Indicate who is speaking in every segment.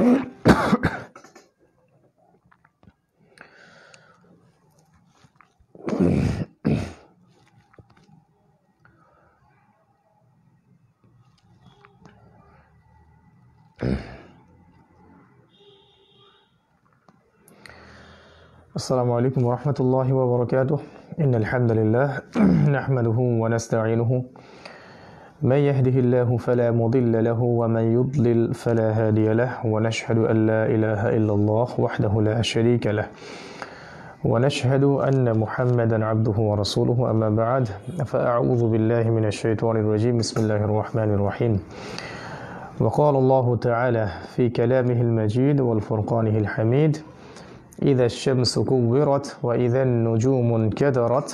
Speaker 1: السلام عليكم ورحمة الله وبركاته. إن الحمد لله نحمده ونستعينه، من يهده الله فلا مضل له ومن يضلل فلا هادي له، ونشهد أن لا إله إلا الله وحده لا شريك له، ونشهد أن محمدا عبده ورسوله. أما بعد، فأعوذ بالله من الشيطان الرجيم. بسم الله الرحمن الرحيم. وقال الله تعالى في كلامه المجيد والفرقانه الحميد: إذا الشمس كورت وإذا النجوم انكدرت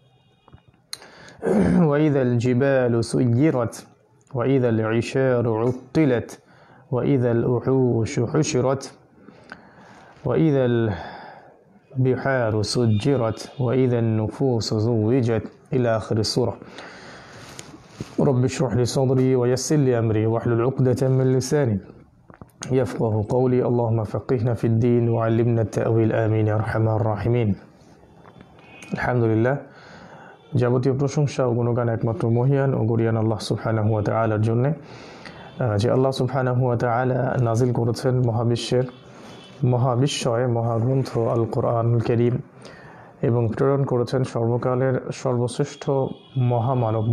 Speaker 1: وإذا الجبال سيرت وإذا العشار عطلت وإذا الوحوش حشرت وإذا البحار سجرت وإذا النفوس زوجت إلى آخر السورة. رب اشرح لي صدري ويسر لي أمري واحلل عقدة من لساني يفقه قولي. اللهم فقهنا في الدين وعلمنا التأويل آمين يا أرحم الراحمين। আলহামদুলিল্লাহ, যাবতীয় প্রশংসা ও গুণগান একমাত্র মহিয়ান ও গরিয়ান আল্লাহ সুবহানাহু ওয়া তাআলার জন্য, যে আল্লাহ সুবহানাহু ওয়া তাআলা নাজিল করেছেন মহাবিশ্বয় মহাগ্রন্থ আল কোরআনুল কারীম এবং প্রেরণ করেছেন সর্বকালের সর্বশ্রেষ্ঠ মহামানব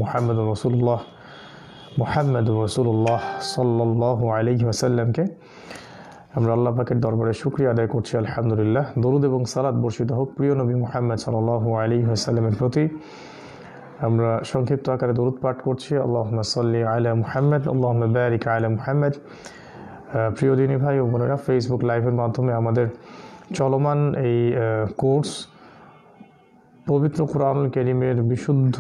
Speaker 1: মুহাম্মদ রাসূলুল্লাহ সাল্লাল্লাহু আলাইহি ওয়াসাল্লামকে। আমরা আল্লাহ পাকের দরবারে শুকরিয়া আদায় করছি আলহামদুলিল্লাহ। দরুদ এবং সালাত বর্ষিত হোক প্রিয় নবী মুহাম্মদ সাল্লাল্লাহু আলাইহি ওয়াসাল্লামের প্রতি। আমরা সংক্ষিপ্ত আকারে দরুদ পাঠ করছি, আল্লাহুম্মা সাল্লি আলা মুহাম্মদ আল্লাহুম্মা বারিক আলা মুহাম্মদ। প্রিয় দিনী ভাই ও বোনেরা, ফেসবুক লাইভের মাধ্যমে আমাদের চলমান এই কোর্স পবিত্র কোরআনুল কারীমের বিশুদ্ধ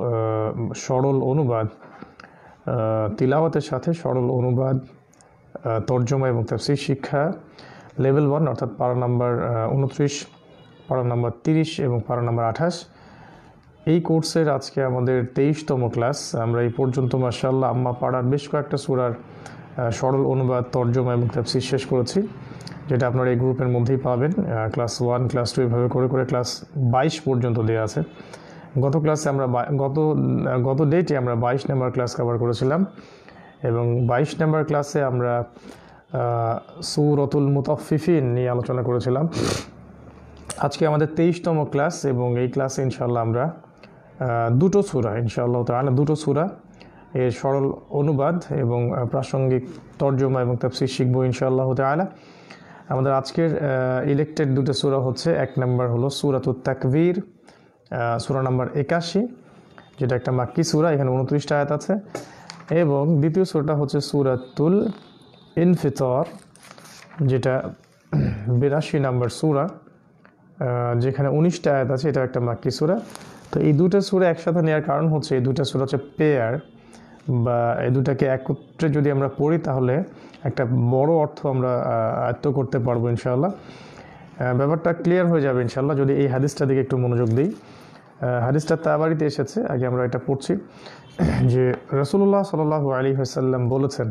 Speaker 1: সরল অনুবাদ, তিলাওয়াতের সাথে সরল অনুবাদ, তর্জমা এবং তাফসীর শিক্ষা লেভেল 1 অর্থাৎ পারা নাম্বার 29, পারা নাম্বার 30 এবং পারা নাম্বার 28। এই কোর্সের আজকে আমাদের 23তম ক্লাস। আমরা এই পর্যন্ত মাশাআল্লাহ আম্মা পাড়ার বেশ কয়েকটা সূরার সরল অনুবাদ, তর্জমা এবং তাফসীর শেষ করেছি, যেটা আপনারা এই গ্রুপের মধ্যেই পাবেন। ক্লাস 1, ক্লাস 2 এভাবে করে ক্লাস 22 পর্যন্ত দেওয়া আছে। গত ক্লাসে আমরা গত ডেটে আমরা 22 নম্বর ক্লাস কভার করেছিলাম এবং 22 নম্বর ক্লাসে আমরা সূরাতুল মুতাফফিফিন নিয়ে আলোচনা করেছিলাম। আজকে আমাদের 23তম ক্লাস এবং এই ক্লাসে ইনশাআল্লাহ আমরা দুটো সূরা এর সরল অনুবাদ এবং প্রাসঙ্গিক তর্জমা এবং তাফসীর শিখব ইনশাআল্লাহ তাআলা। আমাদের আজকের ইলেক্টেড দুটো সূরা হচ্ছে, এক নম্বর হলো সূরাতুত তাকবীর, সূরা নাম্বার 81, যেটা একটা মাক্কি সূরা, এখানে 29টা আয়াত আছে, এবং দ্বিতীয় সূরাটা হচ্ছে সূরাতুল ইনফিতর, যেটা 82 নম্বর সূরা, যেখানে 19টা আয়াত আছে। এটা একটা মাক্কি সূরা। তো এই দুটো সূরা একসাথে নেওয়ার কারণ হচ্ছে এই দুটো সূরা হচ্ছে পেয়ার, বা এই দুটাকে একত্রে যদি আমরা পড়ি তাহলে একটা বড় অর্থ আমরা আয়ত্ত করতে পারবো ইনশাআল্লাহ। ব্যাপারটা ক্লিয়ার হয়ে যাবে ইনশাআল্লাহ যদি এই হাদিসটা দিকে একটু মনোযোগ দিই। হাদিসটা তাবারিতে এসেছে, আগে আমরা এটা পড়ছি, যে রাসূলুল্লাহ সাল্লাল্লাহু আলাইহি ওয়াসাল্লাম বলেছেন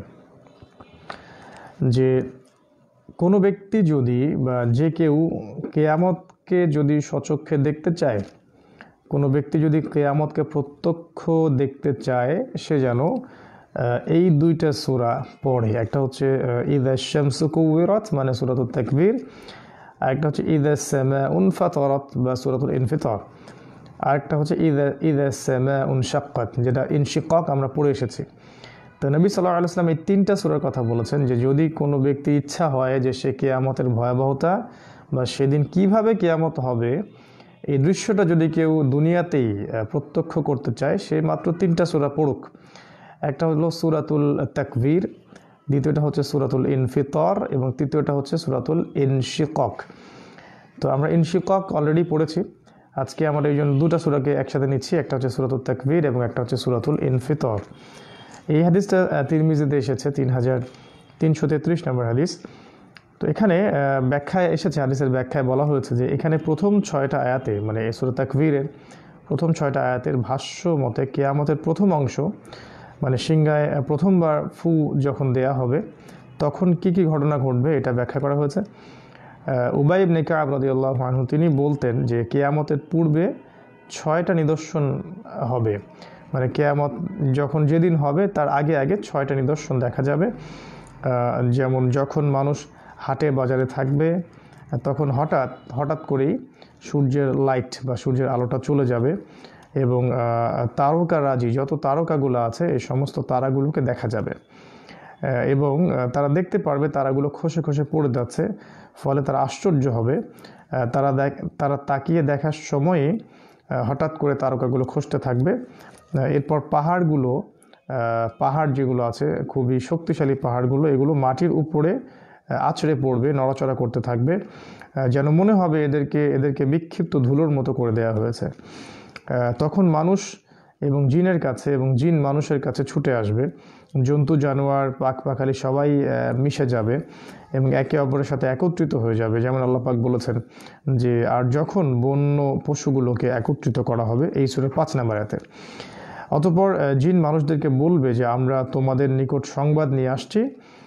Speaker 1: যে কোনো ব্যক্তি যদি বা যে কেউ কিয়ামতকে যদি সচক্ষে দেখতে চায়, কোনো ব্যক্তি যদি কিয়ামতকে প্রত্যক্ষ দেখতে চায়, সে যেন এই দুইটা সূরা পড়ে। একটা হচ্ছে ইযা শামসু কুওয়িরাত মানে সূরাতুত তাকবীর, আর একটা হচ্ছে ইযা সামাউন ফাতারাত বা সূরাতুল ইনফিতার, আর একটা হচ্ছে ইযা সামাউন শাক্কাত, যেটা ইনশিকাক আমরা পড়ে এসেছি। তো নবী সাল্লাল্লাহু আলাইহি ওয়াসাল্লাম এই তিনটা সূরার কথা বলেছেন যে যদি কোনো ব্যক্তি ইচ্ছা হয় যে সে কিয়ামতের ভয়াবহতা বা সেদিন কিভাবে কিয়ামত হবে এই দৃশ্যটা যদি কেউ দুনিয়াতেই প্রত্যক্ষ করতে চায়, সে মাত্র তিনটা সূরা পড়ুক। একটা হলো সূরাতুল তাকবীর, দ্বিতীয়টা হচ্ছে সূরাতুল ইনফিতর এবং তৃতীয়টা হচ্ছে সূরাতুল ইনশিকাক। তো আমরা ইনশিকাক অলরেডি পড়েছি। আজকে আমরা এই জন্য দুটো সূরাকে একসাথে নিচ্ছি, একটা হচ্ছে সূরাতুল তাকবীর এবং একটা হচ্ছে সূরাতুল ইনফিতর। এই হাদিসটা তিরমিজিতে এসেছে, 3333 নম্বর হাদিস। তো এখানে ব্যাখ্যায় এসেছে, হাদিসের ব্যাখ্যায় বলা হয়েছে যে এখানে প্রথম 6টা আয়াতে, মানে এই সূরা তাকবীরের প্রথম 6টা আয়াতের ভাষ্য মতে কিয়ামতের প্রথম অংশ, মানে সিংহায় প্রথমবার ফু যখন দেয়া হবে তখন কি কি ঘটনা ঘটবে এটা ব্যাখ্যা করা হয়েছে। উবাই ইবনে কাব রাদিয়াল্লাহু আনহু তিনি বলতেন যে কিয়ামতের পূর্বে 6টা নিদর্শন হবে, মানে কিয়ামত যখন যেদিন হবে তার আগে আগে 6টা নিদর্শন দেখা যাবে। যেমন যখন মানুষ হাটে বাজারে থাকবে তখন হঠাৎ করেই সূর্যের লাইট বা সূর্যের আলোটা চলে যাবে এবং তারকারাজি যত তারকাগুলো আছে এই সমস্ত তারাগুলোকে দেখা যাবে এবং তারা দেখতে পারবে তারাগুলো খসে খসে পড়ে যাচ্ছে, ফলে তারা আশ্চর্য হবে। তারা তাকিয়ে দেখার সময়ে হঠাৎ করে তারকাগুলো খসতে থাকবে। এরপর পাহাড় যেগুলো আছে খুবই শক্তিশালী পাহাড়গুলো, এগুলো মাটির উপরে আছড়ে পড়বে, নড়াচড়া করতে থাকবে, যেন মনে হবে এদেরকে বিক্ষিপ্ত ধুলোর মতো করে দেওয়া হয়েছে। তখন মানুষ এবং জিনের কাছে এবং জিন মানুষের কাছে ছুটে আসবে, জন্তু জানোয়ার পাখি সবাই মিশে যাবে এবং একে অপরের সাথে একত্রিত হয়ে যাবে। যেমন আল্লাহ পাক বলেছেন যে আর যখন বন্য পশুগুলোকে একত্রিত করা হবে, এই সূরার 5 নম্বর আয়াতে। অতঃপর জিন মানুষদেরকে বলবে যে আমরা তোমাদের নিকট সংবাদ নিয়ে আসছি।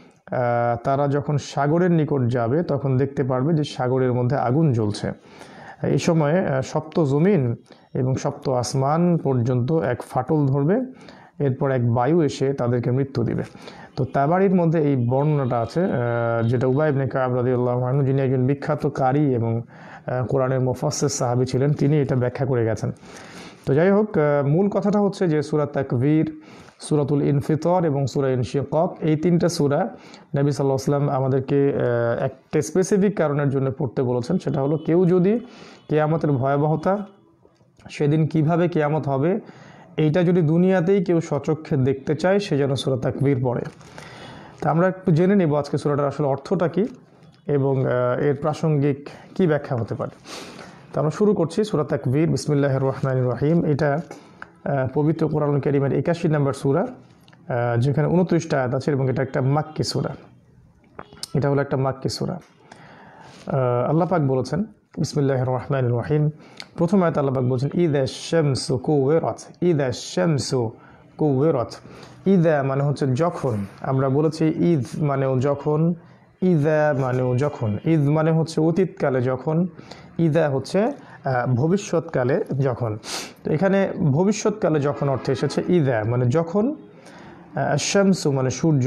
Speaker 1: তারা যখন সাগরের নিকট যাবে তখন দেখতে পারবে যে সাগরের মধ্যে আগুন জ্বলছে। এই সময়ে সপ্ত জমিন এবং সপ্ত আসমান পর্যন্ত এক ফাটল ধরবে, এরপর এক বায়ু এসে তাদেরকে মৃত্যু দিবে। তো তাবারির মধ্যে এই বর্ণনাটা আছে, যেটা উবাই ইবনে কাব রাদিয়াল্লাহু আনহু, যিনি একজন বিখ্যাত কারি এবং কোরআনের মুফাসসির সাহাবী ছিলেন, তিনি এটা ব্যাখ্যা করে গেছেন। তো যাই হোক, মূল কথাটা হচ্ছে যে সূরা তাকবীর, সূরাতুল ইনফিতর এবং সূরা ইনশিকাক, এই 3টা সূরা নবী সাল্লাল্লাহু আলাইহি ওয়াসাল্লাম আমাদেরকে একটা স্পেসিফিক কারণের জন্য পড়তে বলেছেন। সেটা হলো কেউ যদি কিয়ামতের ভয়াবহতা, সেদিন কিভাবে কিয়ামত হবে, এইটা যদি দুনিয়াতেই কেউ সচক্ষে দেখতে চায় সে যেন সূরা তাকবীর পড়ে। তা আমরা একটু জেনে নেব আজকে সূরাটার আসলে অর্থটা কী এবং এর প্রাসঙ্গিক কি ব্যাখ্যা হতে পারে। তো আমরা শুরু করছি সূরা তাকবীর। বিসমিল্লাহির রহমানির রহিম। এটা পবিত্র কোরআনুল কারীমের 81 নম্বর সূরা, যেখানে 29টা আয়াত আছে এবং এটা একটা মাক্কি সূরা। এটা হলো একটা মাক্কি সূরা। আল্লাহ পাক বলেছেন বিসমিল্লাহির রহমানির রহিম, প্রথম আয়াতে আল্লাহ পাক বলেছেন ইযা শামসু কুওয়িরাত। ইযা শামসু কুওয়িরাত, ইযা মানে হচ্ছে যখন। আমরা বলেছি ঈদ মানেও যখন, ইযা মানেও যখন। ঈদ মানে হচ্ছে অতীতকালে যখন, ইযা হচ্ছে ভবিষ্যৎকালে যখন। তো এখানে ভবিষ্যৎকালে যখন অর্থে এসেছে ইযা মানে যখন, শামসু মানে সূর্য,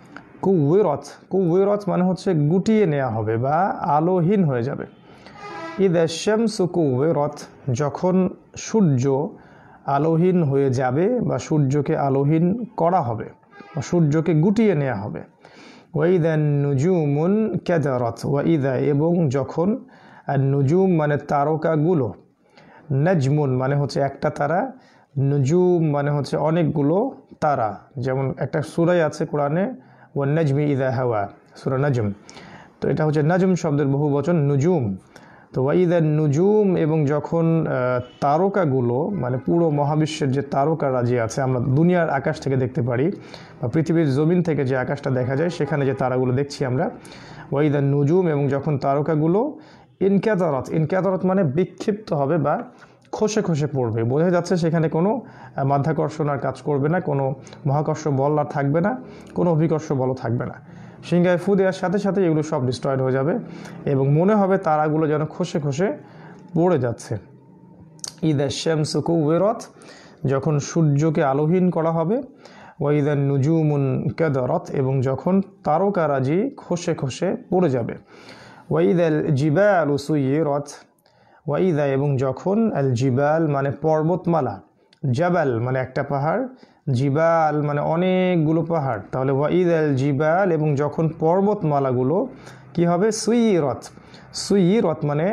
Speaker 1: কুওয়িরাত মানে হচ্ছে গুটিয়ে নেওয়া হবে বা আলোহীন হয়ে যাবে। ইযা শামসু কুওয়িরাত, যখন সূর্য আলোহীন হয়ে যাবে বা সূর্যকে আলোহীন করা হবে বা সূর্যকে গুটিয়ে নেওয়া হবে। ওয়া ইযা নুজুমুন কাদারাত, ওয়া ইযা এবং যখন, আর নুজুম মানে তারকাগুলো, নাজমুন মানে হচ্ছে একটা তারা, নুজুম মানে হচ্ছে অনেকগুলো তারা। যেমন একটা সূরাই আছে কোরআনে, ওয়ান নাজমি ইযা হাওয়া, সূরা নাজম। তো এটা হচ্ছে নাজম শব্দের বহু বচন নুজুম। তো ওয়াইদা নুজুম এবং যখন তারকাগুলো, মানে পুরো মহাবিশ্বের যে তারকারাজি আছে, আমরা দুনিয়ার আকাশ থেকে দেখতে পারি বা পৃথিবীর জমিন থেকে যে আকাশটা দেখা যায় সেখানে যে তারাগুলো দেখছি আমরা, ওয়াইদা নুজুম এবং যখন তারকাগুলো ইনকাদারাত মানে বিক্ষিপ্ত হবে বা খসে খসে পড়বে। বোঝা যাচ্ছে সেখানে কোনো মাধ্যাকর্ষণ আর কাজ করবে না, কোনো মহাকর্ষ বল আর থাকবে না, কোনো অভিকর্ষ বলও থাকবে না। সিংহায় ফু দেওয়ার সাথে সাথে এগুলো সব ডিস্ট্রয়েড হয়ে যাবে এবং মনে হবে তারাগুলো যেন খসে খসে পড়ে যাচ্ছে। ইযা শামসু কুওয়িরাত, যখন সূর্যকে আলোহীন করা হবে। ওয়াইদা নুজুমুন কাদারাত, এবং যখন তারকারাজি খসে খসে পড়ে যাবে। ওয়াইদাল জিবালু সুয়িরাত, ওয়াইদা এবং যখন, আল জিবাল মানে পর্বতমালা, জাবাল মানে একটা পাহাড়, জিবাল মানে অনেকগুলো পাহাড়। তাহলে ওয়াইদাল জিবাল এবং যখন পর্বতমালাগুলো কি হবে, সুয়িরাত মানে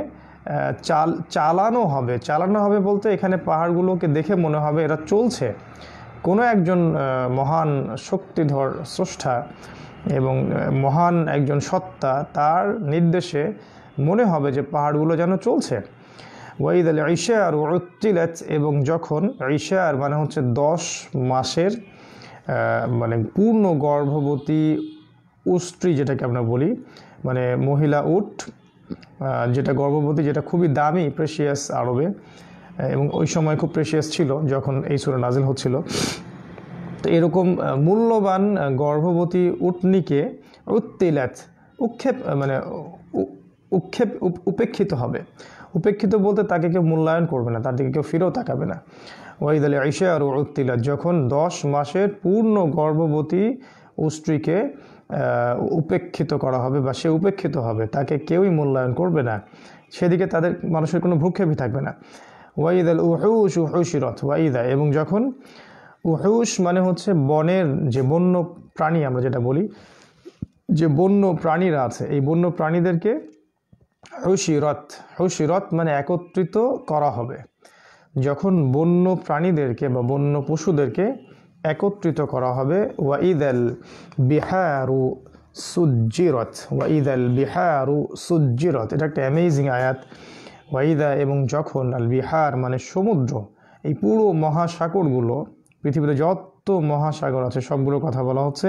Speaker 1: চালানো হবে বলতে এখানে পাহাড়গুলোকে দেখে মনে হবে এরা চলছে। কোনো একজন মহান শক্তিধর স্রষ্টা এবং মহান একজন সত্তা, তার নির্দেশে মনে হবে যে পাহাড়গুলো যেন চলছে। ওয়াইদাল ইশার উত্তিলাত, এবং যখন, ইশার মানে হচ্ছে 10 মাসের মানে পূর্ণ গর্ভবতী স্ত্রী, যেটাকে আমরা বলি, মানে মহিলা উট যেটা গর্ভবতী, যেটা খুবই দামি, প্রেশিয়াস আরবে, এবং ওই সময় খুব প্রেশিয়াস ছিল যখন এই সূরা নাজিল হচ্ছিল। তো এরকম মূল্যবান গর্ভবতী উটনিকে উত্তিলাত উৎক্ষেপ মানে উপেক্ষিত হবে। উপেক্ষিত বলতে তাকে কেউ মূল্যায়ন করবে না, তার দিকে কেউ ফিরেও তাকাবে না। ওয়াইদাল ইশার উত্তিলাত যখন 10 মাসের পূর্ণ গর্ভবতী স্ত্রীকে উপেক্ষিত করা হবে বা সে উপেক্ষিত হবে, তাকে কেউই মূল্যায়ন করবে না, সেদিকে তাদের মানুষের কোনো ভ্রুক্ষেপই থাকবে না। ওয়াইদাল উহুশ উহুশিরত ওয়াইদা এবং যখন উহুশ মানে হচ্ছে বনের যে বন্য প্রাণী আমরা যেটা বলি, যে বন্য প্রাণীরা আছে এই বন্য প্রাণীদেরকে হুশিরত মানে একত্রিত করা হবে। যখন বন্য প্রাণীদেরকে বা বন্য পশুদেরকে একত্রিত করা হবে। ওয়াইদাল বিহারু সুজ্জিরত এটা একটা অ্যামেজিং আয়াত। ওয়াইদা এবং যখন আল বিহার মানে সমুদ্র, এই পুরো মহাসাগরগুলো, পৃথিবীতে যত মহাসাগর আছে সবগুলোর কথা বলা হচ্ছে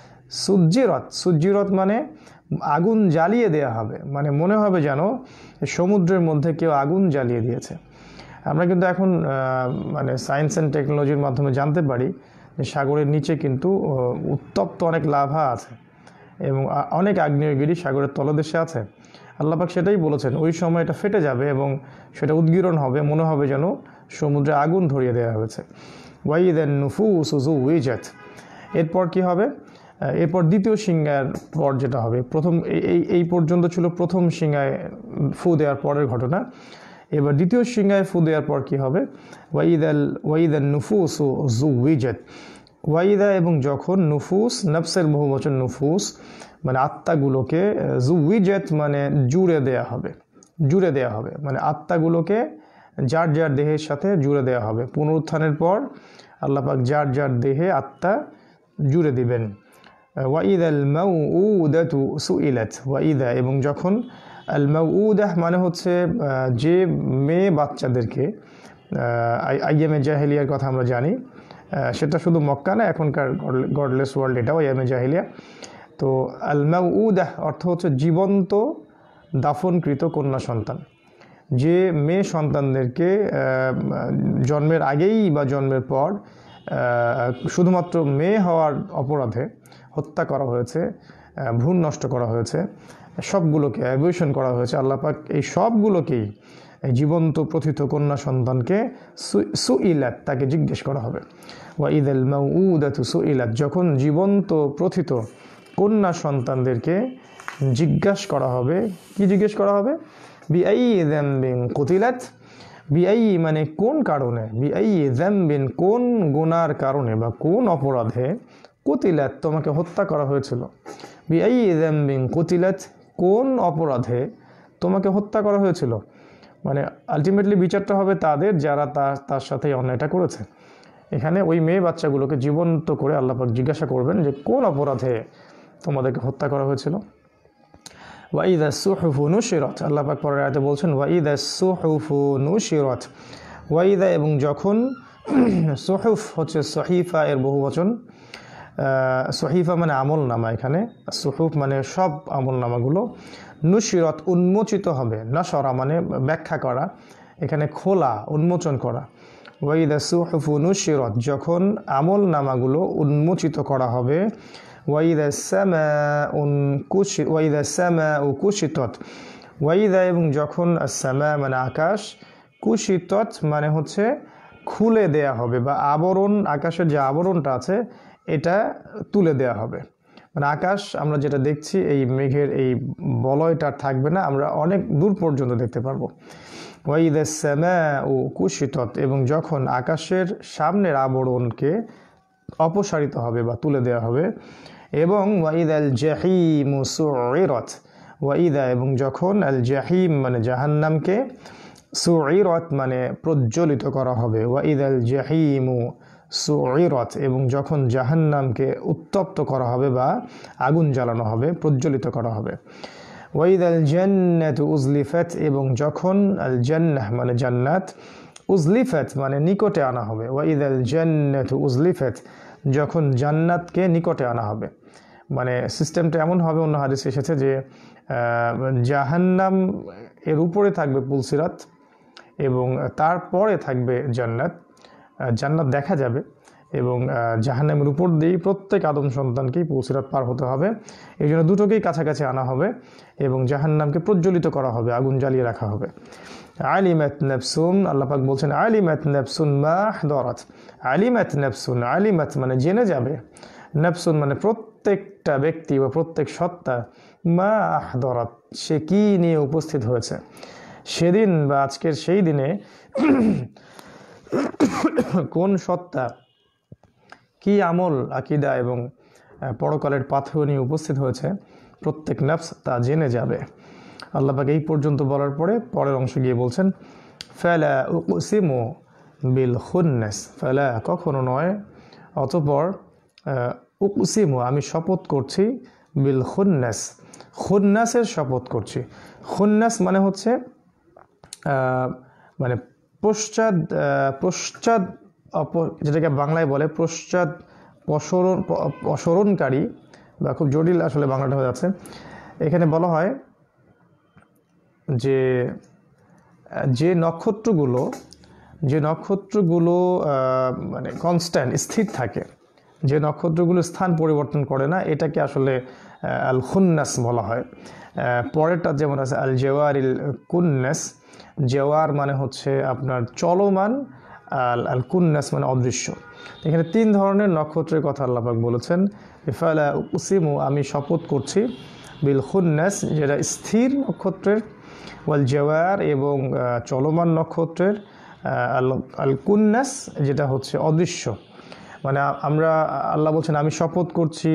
Speaker 1: সুজ্জিরত মানে আগুন জ্বালিয়ে দেয়া হবে, মানে মনে হবে যেন সমুদ্রের মধ্যে কেউ আগুন জ্বালিয়ে দিয়েছে। আমরা কিন্তু এখন মানে সায়েন্স অ্যান্ড টেকনোলজির মাধ্যমে জানতে পারি যে সাগরের নিচে কিন্তু উত্তপ্ত অনেক লাভা আছে এবং অনেক আগ্নেয়গিরি সাগরের তলদেশে আছে। আল্লাহ পাক সেটাই বলেছেন, ওই সময় এটা ফেটে যাবে এবং সেটা উদ্গীরণ হবে, মনে হবে যেন সমুদ্রে আগুন ধরিয়ে দেওয়া হয়েছে। ওয়াইদান নুফুস যুওয়িজাত এরপর কি হবে? এরপর দ্বিতীয় সিংহার পর যেটা হবে, প্রথম এই পর্যন্ত ছিল প্রথম সিংহায় ফু দেওয়ার পরের ঘটনা। এবার দ্বিতীয় সিংহায় ফু দেওয়ার পর কি হবে? ওয়াইদান নুফুস যুওয়িজাত ওয়াইদা এবং যখন নুফুস নফসের বহুবচন নুফুস মানে আত্মাগুলোকে যুওয়িজাত মানে জুড়ে দেয়া হবে মানে আত্মাগুলোকে যার যার দেহের সাথে জুড়ে দেওয়া হবে। পুনরুত্থানের পর আল্লাহ পাক যার যার দেহে আত্মা জুড়ে দিবেন। ওয়াইদাল মাউউদাতু সুইলাত ওয়াইদা এবং যখন আল মাউউদাহ মানে হচ্ছে যে মেয়ে বাচ্চাদেরকে, আইয়ামে জাহেলিয়ার কথা আমরা জানি, সেটা শুধু মক্কা না, এখনকার গডলেস ওয়ার্ল্ড এটাও আইয়ামে জাহেলিয়া। তো আল মাউউদাহ অর্থ হচ্ছে জীবন্ত দাফনকৃত কন্যা সন্তান। যে মেয়ে সন্তানদেরকে জন্মের আগেই বা জন্মের পর শুধুমাত্র মেয়ে হওয়ার অপরাধে হত্যা করা হয়েছে, ভ্রূণ নষ্ট করা হয়েছে, সবগুলোকে অ্যাবর্শন করা হয়েছে, আল্লাহ পাক এই সবগুলোকেই জীবন্ত প্রথিত কন্যা সন্তানকে সুইলাত তাকে জিজ্ঞেস করা হবে। ওয়াইদাল মাউউদাতু সুইলাত যখন জীবন্ত প্রথিত কন্যা সন্তানদেরকে জিজ্ঞাসা করা হবে। কি জিজ্ঞেস করা হবে? বিআইয়ি যামবিন কুতিলাত বিআইয়ি মানে কোন কারণে, বিআইয়ি যামবিন কোন গুনার কারণে বা কোন অপরাধে, কুতিলাত তোমাকে হত্যা করা হয়েছিল। বিআইয়ি যামবিন কুতিলাত কোন অপরাধে তোমাকে হত্যা করা হয়েছিল, মানে আলটিমেটলি বিচারটা হবে তাদের যারা তার সাথে অন্যায়টা করেছে। এখানে ওই মেয়ে বাচ্চাগুলোকে জীবন্ত করে আল্লাহ পাক জিজ্ঞাসা করবেন যে কোন অপরাধে তোমাদেরকে হত্যা করা হয়েছিল। ওয়াইদা সুহুফু নুশিরাত আল্লাহ পাক পরের আয়াতে বলছেন ওয়াইদা সুহুফু নুশিরাত ওয়াইদা এবং যখন সুহুফ হচ্ছে সহিফা এর বহুবচন, সহিফা মানে আমল নামা, এখানে সুহুফ মানে সব আমল নামাগুলো, নুশিরাত উন্মোচিত হবে, নাশরা মানে ব্যাখ্যা করা, এখানে খোলা উন্মোচন করা। ওয়াইদা সুহুফু নুশিরাত যখন আমল নামাগুলো উন্মোচিত করা হবে। ওয়াইদা সামাউ কুশিতত ওয়াইদা এবং যখন সামা মানে আকাশ, কুশিতত মানে হচ্ছে খুলে দেয়া হবে বা আবরণ, আকাশের যে আবরণটা আছে এটা তুলে দেয়া হবে। মানে আকাশ আমরা যেটা দেখছি এই মেঘের এই বলয়টা থাকবে না, আমরা অনেক দূর পর্যন্ত দেখতে পারবো। ওয়াইদা সামাউ কুশিতত এবং যখন আকাশের সামনের আবরণকে অপসারিত হবে বা তুলে দেওয়া হবে। এবং ওয়াইদাল জাহিমু সুইরাত ওয়াইদা এবং যখন আল জাহিম মানে জাহান্নামকে, সুইরাত মানে প্রজ্বলিত করা হবে। ওয়াইদাল জাহিমু সুইরাত এবং যখন জাহান্নামকে উত্তপ্ত করা হবে বা আগুন জ্বালানো হবে, প্রজ্বলিত করা হবে। ওয়াইদাল জান্নাতু উজলিফাত এবং যখন আল জান্নাহ মানে জান্নাত, উজলিফাত মানে নিকটে আনা হবে। ওয়াইদাল জান্নাতু উজলিফাত যখন জান্নাতকে নিকটে আনা হবে, মানে সিস্টেমটা এমন হবে, অন্য হাদিসে এসেছে যে জাহান্নাম এর উপরে থাকবে পুলসিরাত এবং তারপরে থাকবে জান্নাত, জান্নাত দেখা যাবে এবং জাহান্নামের উপর দিয়েই প্রত্যেক আদম সন্তানকেই পুলসিরাত পার হতে হবে। এই জন্য দুটোকেই কাছাকাছি আনা হবে এবং জাহান্নামকে প্রজ্বলিত করা হবে, আগুন জ্বালিয়ে রাখা হবে। আলিমাত নাফসুন, আল্লাহ পাক বলছেন আলিমাত নাফসুন মা আহদারাত। আলিমাত নাফসুন, আলিমাত মানে জেনে যাবে, নাফসুন মানে প্রত্যেকটা ব্যক্তি বা প্রত্যেক সত্তা, মা আহদারাত সে কি নিয়ে উপস্থিত হয়েছে। সেদিন বা আজকের সেই দিনে কোন সত্তা কি আমল, আকিদা এবং পরকালের পাথেয় নিয়ে উপস্থিত হয়েছে, প্রত্যেক নফস তা জেনে যাবে। আল্লাহ পাক এই পর্যন্ত বলার পরে পরের অংশে গিয়ে বলছেন ফালা উকসিমু বিল খুন্নাস, ফালা কখনো নয়, অতঃপর উকসিমু আমি শপথ করছি, বিল খুন্নাস খুন্নাসের শপথ করছি। খুন্নাস মানে হচ্ছে মানে পশ্চাৎ যেটাকে বাংলায় বলে পশ্চাৎ অসরণকারী, বা খুব জটিল আসলে বাংলাটা হয়ে যাচ্ছে। এখানে বলা হয় যে নক্ষত্রগুলো মানে কনস্ট্যান্ট স্থির থাকে, যে নক্ষত্রগুলো স্থান পরিবর্তন করে না, এটাকে আসলে আল খুন্নাস বলা হয়। পরেরটা যেমন আছে আল জেওয়ারিল কুন্নাস, জেওয়ার মানে হচ্ছে আপনার চলমান, আল কুন্নাস মানে অদৃশ্য। এখানে তিন ধরনের নক্ষত্রের কথা আল্লাহ পাক বলেছেন। ফালা উকসিমু আমি শপথ করছি, বিল খুন্নাস যেটা স্থির নক্ষত্রের, ওয়াল জেওয়ার এবং চলমান নক্ষত্রের, আল কুন্নাস যেটা হচ্ছে অদৃশ্য। মানে আমরা আল্লাহ বলছেন আমি শপথ করছি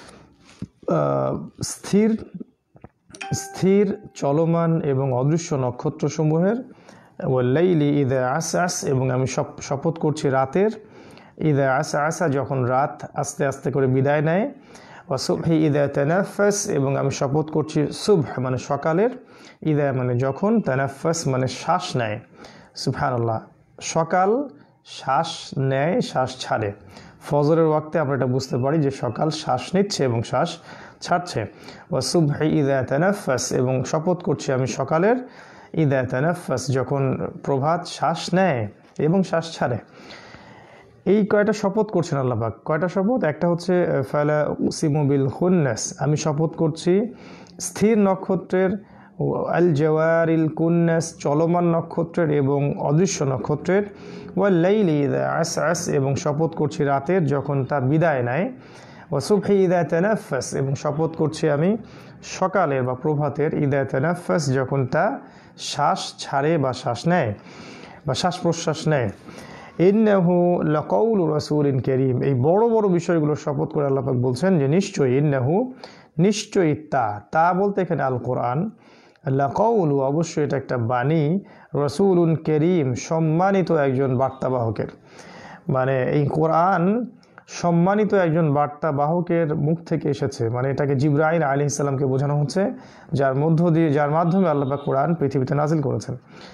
Speaker 1: স্থির চলমান এবং অদৃশ্য নক্ষত্রসমূহের, ওয়াল্লাইলি ইদা আসআস এবং আমি শপথ করছি রাতের, ইদা আসআসা যখন রাত আস্তে আস্তে করে বিদায় নেয়, ওয়া সুবহি ইদা তানাফাস এবং আমি শপথ করছি সুবহ মানে সকালের, ইদা মানে যখন, তানাফাস মানে শ্বাস নেয়। সুবহানাল্লাহ, সকাল শ্বাস নেয়, শ্বাস ছাড়ে। ফজরের ওয়াক্তে আমরা এটা বুঝতে পারি যে সকাল শ্বাস নিচ্ছে এবং শ্বাস ছাড়ছে। ওয়া সুবহি ইদা তানাফাস এবং শপথ করছি আমি সকালের, ইদা তানাফাস যখন প্রভাত শ্বাস নেয় এবং শ্বাস ছাড়ে। এই কয়টা শপথ করছেন আল্লাহ পাক। কয়টা শপথ? একটা হচ্ছে ফালা উকসিমু বিল খুন্নাস আমি শপথ করছি স্থির নক্ষত্রের, আল জওয়ারিল কুন্নাস চলমান নক্ষত্রের এবং অদৃশ্য নক্ষত্রের, ওয়াল লাইলি ইদা আসআস এবং শপথ করছি রাতের যখন তা বিদায় নেয়, ওয়া সুবহি ইদা তানাফাস এবং শপথ করছি আমি সকালের বা প্রভাতের, ইদা তানাফাস যখন তা শ্বাস ছাড়ে বা শ্বাস নেয় বা শ্বাস প্রশ্বাস নেয়। ইন্নাহু লাকাউলু রাসূলিন কারীম, এই বড় বড় বিষয়গুলো শপথ করে আল্লাহ পাক বলছেন যে নিশ্চয়ই, ইন্নাহু নিশ্চয়ই, তা বলতে এখানে আল কোরআন, লাকাউলু অবশ্যই এটা একটা বাণী, রাসূলুন কারীম সম্মানিত একজন বার্তাবাহকের। মানে এই কোরআন সম্মানিত একজন বার্তাবাহকের মুখ থেকে এসেছে, মানে এটাকে জিবরাইল আলাইহিস সালামকে বোঝানো হচ্ছে, যার মাধ্যমে আল্লাহ পাক কোরআন পৃথিবীতে নাজিল করেছেন।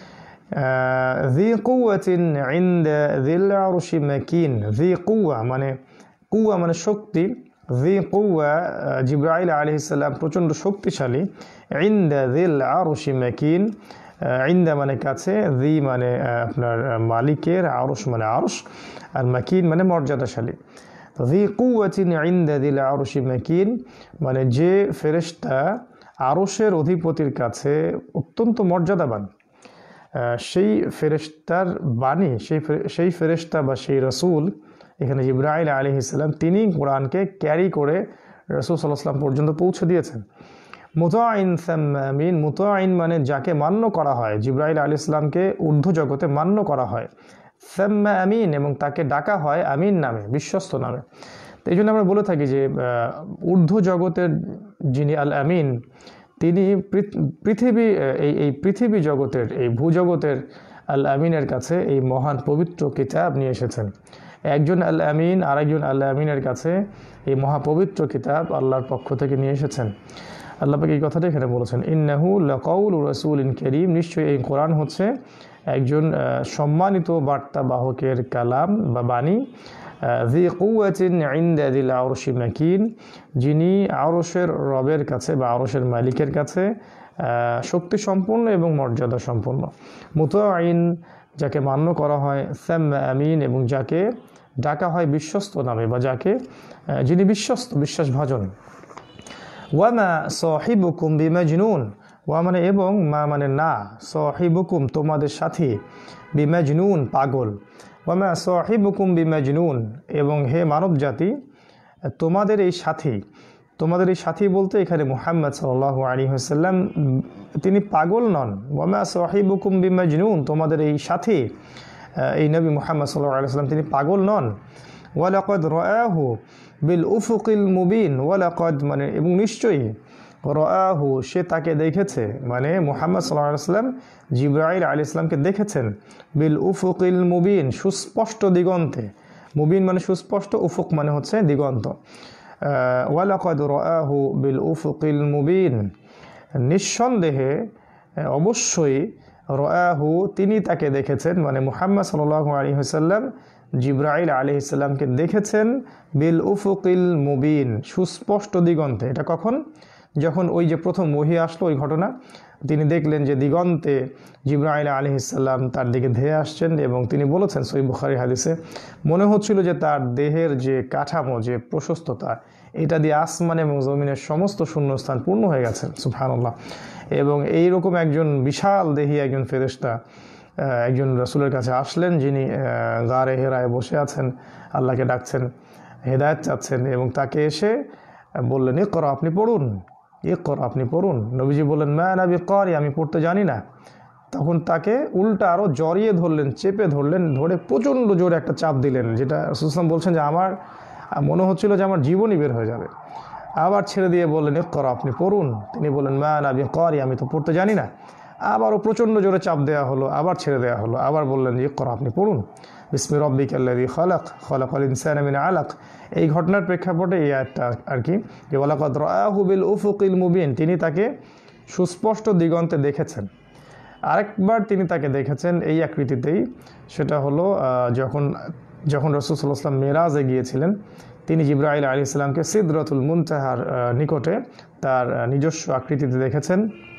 Speaker 1: ذي قوة عند ذي العرش مكين, ذي قوة মানে কুয়া মানে শক্তি, ذي قوة জিবরাইল আলাইহিস সালাম প্রচণ্ড শক্তিশালী, عند ذي العرش مكين, عند মানে কাছে, ذي মানে আপনার মালিকের, আরশ মানে আরশ, আর মাকিন মানে মর্যাদাশালী। ذي قوة عند ذي العرش مكين মানে যে ফেরেশতা আরশের অধিপতির কাছে অত্যন্ত মর্যাদাবান, সেই ফেরেশতার বাণী, সেই ফেরেশতা বা সেই রাসূল, এখানে জিবরাইল আলাইহিস সালাম তিনি কোরআনকে ক্যারি করে রাসূল সাল্লাল্লাহু আলাইহি ওয়াসাল্লাম পর্যন্ত পৌঁছে দিয়েছেন। মুতাঈন সাম্মা আমিন, মুতাঈন মানে যাকে মান্য করা হয়, জিবরাইল আলাইহিস সালামকে ঊর্ধ্ব জগতে মান্য করা হয়, সাম্মা আমিন এবং তাকে ডাকা হয় আমিন নামে, বিশ্বস্ত নামে। তো এই জন্য আমরা বলে থাকি যে ঊর্ধ্ব জগতের যিনি আল আমিন, তিনি পৃথিবী জগতের, এই ভূজগতের আল আমিনের কাছে এই মহান পবিত্র কিতাব নিয়ে এসেছেন। একজন আল আমিন আরেকজন আল আমিনের কাছে এই মহাপবিত্র কিতাব আল্লাহর পক্ষ থেকে নিয়ে এসেছেন। আল্লাহ পাক এই কথাটা এখানে বলেছেন, ইন্নাহু লাকাউলু রাসূলিন কারীম, নিশ্চয়ই এই কোরআন হচ্ছে একজন সম্মানিত বার্তাবাহকের কালাম বা বাণী। ذي قوة عند ذي العرش مكين, যিনি আরশের রবের কাছে বা আরশের মালিকের কাছে শক্তি সম্পন্ন এবং মর্যাদা সম্পন্ন। মুতাঈন যাকে মান্য করা হয়, সাম্মা আমিন এবং যাকে ডাকা হয় বিশ্বস্ত নামে বা যাকে যিনি বিশ্বস্ত, বিশ্বাসভাজন। ওয়ামা সাহিবুকুম বিমাজনুন, ওয়া মানে এবং, মা মানে না, সাহিবুকুম তোমাদের সাথী, বিমাজনুন পাগল। ওয়ামা সাহিবুকুম বিমাজনুন, এবং হে মানব জাতি তোমাদের এই সাথী, তোমাদের এই সাথী বলতে এখানে মুহাম্মদ সাল্লাল্লাহু আলাইহি ওয়াসাল্লাম তিনি পাগল নন। ওয়ামা সাহিবুকুম বিমাজনুন, তোমাদের এই সাথী এই নবী মুহাম্মদ সাল্লাল্লাহু আলাইহি ওয়াসাল্লাম তিনি পাগল নন। ওয়ালাকাদ রাআহু বিল উফুকিল মুবিন, ওয়ালাকাদ মানে এবং নিশ্চয়ই, রাআহু সে তাকে দেখেছে, মানে মুহাম্মদ সাল্লাল্লাহু আলাইহি ওয়াসাল্লাম জিবরাইল আলাইহিস সালামকে দেখেছেন, বিল উফুকিল মুবিন সুস্পষ্ট দিগন্তে, মুবিন মানে সুস্পষ্ট, উফুক মানে হচ্ছে দিগন্ত। ওয়ালাকাদ রাআহু বিল উফুকিল মুবিন, নিঃসন্দেহে অবশ্যই, রাআহু তিনি তাকে দেখেছেন, মানে মুহাম্মদ সাল্লাল্লাহু আলাইহি ওয়াসাল্লাম জিবরাইল আলাইহিস সালামকে দেখেছেন বিল উফুকিল মুবিন সুস্পষ্ট দিগন্তে। এটা কখন? যখন ওই যে প্রথম ওহী আসলো ওই ঘটনা, তিনি দেখলেন যে দিগন্তে জিবরাইল আলাইহিস সালাম তার দিকে ধেয়ে আসছেন এবং তিনি বলেছেন সহিহ বুখারী হাদিসে, মনে হচ্ছিল যে তার দেহের যে কাঠামো, যে প্রশস্ততা, এটা দিয়ে আসমান এবং জমিনের সমস্ত শূন্যস্থান পূর্ণ হয়ে গেছে। সুবহানাল্লাহ। এবং এইরকম একজন বিশাল দেহী একজন ফেরেশতা একজন রাসূলের কাছে আসলেন, যিনি গারে হেরায় বসে আছেন, আল্লাহকে ডাকছেন, হেদায়েত চাচ্ছেন, এবং তাকে এসে বললেন ইকরা, আপনি পড়ুন, ইকরা আপনি পড়ুন। নবীজি বললেন মা আনা বিকারি, আমি পড়তে জানি না। তখন তাকে উল্টা আরও জড়িয়ে ধরলেন, চেপে ধরলেন, ধরে প্রচণ্ড জোরে একটা চাপ দিলেন, যেটা রাসূল সাল্লাল্লাহু আলাইহি ওয়াসাল্লাম বলছেন যে আমার মনে হচ্ছিল যে আমার জীবনই বের হয়ে যাবে। আবার ছেড়ে দিয়ে বললেন ইকরা, আপনি পড়ুন। তিনি বললেন মা আনা বিকারি, আমি তো পড়তে জানি না। আবারও প্রচণ্ড জোরে চাপ দেওয়া হলো, আবার ছেড়ে দেওয়া হলো, আবার বললেন ইকরা, আপনি পড়ুন। বিসমি রাব্বিকাল্লাযী খালাক, খালাকাল ইনসানা মিন আলাক। এই ঘটনার প্রেক্ষাপটে এই আয়াতটা আর কি, যে ওয়ালাকাদ রাআহু বিল উফুকিল মুবিন, তিনি তাকে সুস্পষ্ট দিগন্তে দেখেছেন। আরেকবার তিনি তাকে দেখেছেন এই আকৃতিতেই, সেটা হলো যখন রাসূল সাল্লাল্লাহু আলাইহি ওয়াসাল্লাম মেরাজে গিয়েছিলেন, তিনি জিবরাইল আলাইহিস সালামকে সিদরাতুল মুনতাহার নিকটে তার নিজস্ব আকৃতিতে দেখেছেন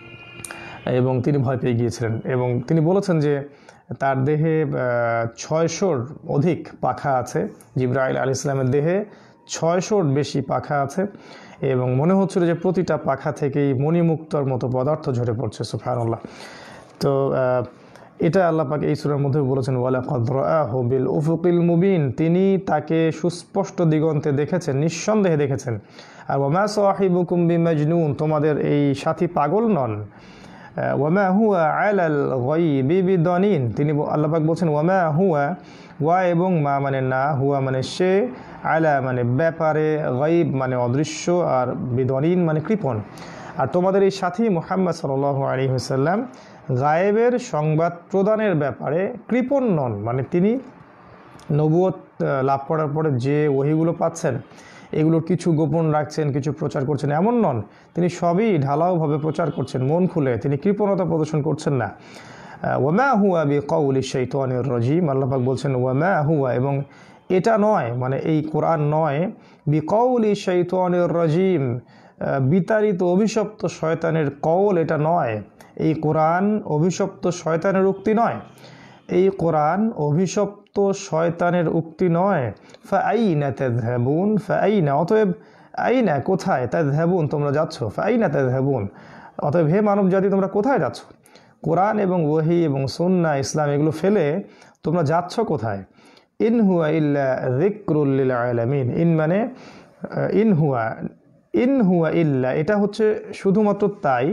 Speaker 1: এবং তিনি ভয় পেয়ে গিয়েছিলেন। এবং তিনি বলেছেন যে তার দেহে 600-র অধিক পাখা আছে, জিবরাইল আলাইহিস সালামের দেহে 600-র বেশি পাখা আছে, এবং মনে হচ্ছিল যে প্রতিটা পাখা থেকেই মণিমুক্তর মতো পদার্থ ঝরে পড়ছে। সুবহানাল্লাহ। তো এটা আল্লাহ পাক এই সূরার মধ্যে বলেছেন ওয়ালাকাদ রাআহু বিল উফুকিল মুবিন, তিনি তাকে সুস্পষ্ট দিগন্তে দেখেছেন, নিঃসন্দেহে দেখেছেন। আর ওয়ামা সাহিবুকুম বিমাজনুন, তোমাদের এই সাথী পাগল নন। ওয়ামা হুয়া আলাল গায়বি বিদানিন, তিনি আল্লাহ পাক বলছেন ওয়ামা হুয়া, ওয়া এবং মা মানে না, হুয়া মানে সে, আলা মানে ব্যাপারে, গায়ব মানে অদৃশ্য, আর বিদানিন মানে কৃপণ। আর তোমাদের এই সাথী মুহাম্মদ সাল্লাল্লাহু আলাইহি ওয়াসাল্লাম গায়েবের সংবাদ প্রদানের ব্যাপারে কৃপণ নন, মানে তিনি নবুয়ত লাভ করার পরে যে ওহীগুলো পাচ্ছেন এগুলোর কিছু গোপন রাখছেন, কিছু প্রচার করছেন এমন নন, তিনি সবই ঢালাওভাবে প্রচার করছেন মন খুলে, তিনি কৃপণতা প্রদর্শন করছেন না। ওয়ামা হুয়া বিকাউলি শাইতানির রাজিম, আল্লাহ পাক বলছেন ওয়ামা হুয়া, এবং এটা নয়, মানে এই কোরআন নয়, বিকাউলি শাইতানির রাজিম, বিতাড়িত অভিশপ্ত শয়তানের কওল এটা নয়। এই কোরআন অভিশপ্ত শয়তানের উক্তি নয়, এই কোরআন অভিশপ্ত শয়তানের উক্তি নয়। ফাআইনা তাযহাবুন, ফাআইনা অতএব, আইনা কোথায়, তাযহাবুন তোমরা যাচ্ছ, ফাআইনা তাযহাবুন অতএব হে মানব জাতি তোমরা কোথায় যাচ্ছ? কোরআন এবং ওহী এবং সুন্নাহ ইসলাম এগুলো ফেলে তোমরা যাচ্ছ কোথায়? ইন হুয়া ইল্লা যিকরুল লিল আলামিন, ইন মানে ইন হুয়া ইল্লা, এটা হচ্ছে শুধুমাত্র তাই,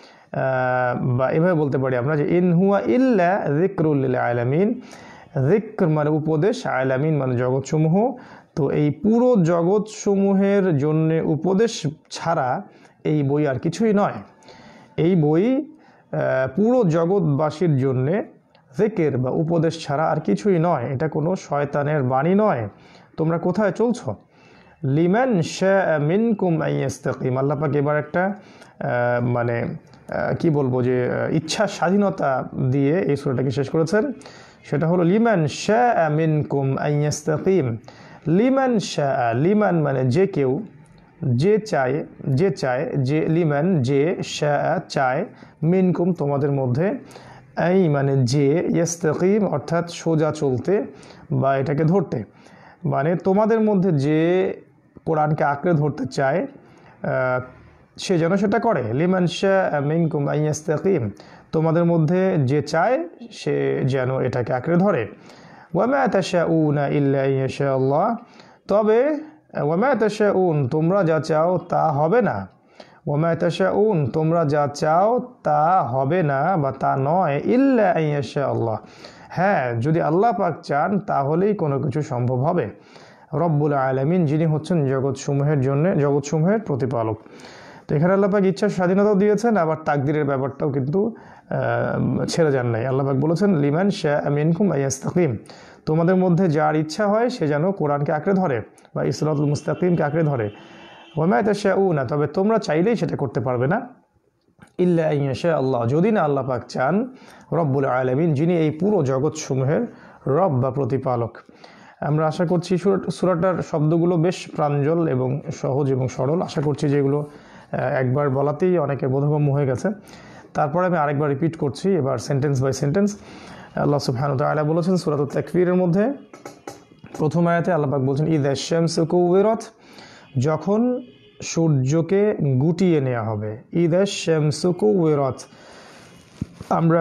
Speaker 1: বা এভাবে বলতে পারি আমরা যে ইন হুয়া ইল্লা যিকরুল লিল আলামিন, যিকর মানে উপদেশ, আলামিন মানে জগৎসমূহ। তো এই পুরো জগৎসমূহের জন্য উপদেশ ছাড়া এই বই আর কিছুই নয়। এই বই পুরো জগৎবাসীর জন্যে যিকির বা উপদেশ ছাড়া আর কিছুই নয়, এটা কোনো শয়তানের বাণী নয়। তোমরা কোথায় চলছো? লিমান শাআ মিনকুম আন ইস্তাকিম, আল্লাহ পাক এবার একটা মানে কি বলবো যে ইচ্ছা স্বাধীনতা দিয়ে এই সূরাটাকে শেষ করেছেন, সেটা হলো লিমান শাআ মিনকুম আন ইস্তাকিম। লিমান শাআ, লিমান মানে যে কেউ, যে চায়, যে লিমান যে, শাআ চায়, মিনকুম তোমাদের মধ্যে, এই মানে যে, ইস্তাকিম অর্থাৎ সোজা চলতে বা এটাকে ধরতে। মানে তোমাদের মধ্যে যে কোরআনকে আঁকড়ে ধরতে চায় সে যেন সেটা করে। লিমান শাআ মিনকুম আন ইস্তাকিম, তোমাদের মধ্যে যে চায় সে যেন এটাকে আঁকড়ে ধরে। ওয়া মা তাশাউনা ইল্লা আন ইয়াশা আল্লাহ, তবে ওয়া মা তাশাউন, তোমরা যা চাও তা হবে না। ওয়া মা তাশাউন, তোমরা যা চাও তা হবে না বা তা নয়, ইল্লা আন ইয়াশা আল্লাহ, হ্যাঁ যদি আল্লাহ পাক চান তাহলেই কোনো কিছু সম্ভব হবে। রব্বুল আলামিন, যিনি হচ্ছেন জগৎসমূহের প্রতিপালক। তো এখানে আল্লাহ পাক ইচ্ছার স্বাধীনতাও দিয়েছেন, আবার তাকদিরের ব্যাপারটাও কিন্তু ছেড়ে যান নাই। আল্লাহ পাক বলেছেন লিমান শাআ মিনকুম আন ইস্তাকিম, তোমাদের মধ্যে যার ইচ্ছা হয় সে যেন কোরআনকে আঁকড়ে ধরে বা ইসরাতুল মুস্তাকিমকে আঁকড়ে ধরে। ওয়া মা তাশাউনা, তবে তোমরা চাইলেই সেটা করতে পারবে না, ইল্লা আন ইয়াশা আল্লাহ, যদি না আল্লাহ পাক চান। রব্বুল আলামিন, যিনি এই পুরো জগৎসমূহের রব বা প্রতিপালক। আমরা আশা করছি সূরাটার শব্দগুলো বেশ প্রাঞ্জল এবং সহজ এবং সরল। আশা করছি যেগুলো একবার বলাতেই অনেকে বোধগম্য হয়ে গেছে। তারপরে আমি আরেকবার রিপিট করছি, এবার সেন্টেন্স বাই সেন্টেন্স। আল্লাহ সুবহানাহু ওয়া তাআলা বলেছেন সূরাতুত তাকবীরের মধ্যে প্রথম আয়াতে আল্লাহ পাক বলছেন ইযা শামসু কুওয়িরাত, যখন সূর্যকে গুটিয়ে নেওয়া হবে। ইযা শামসু কুওয়িরাত, আমরা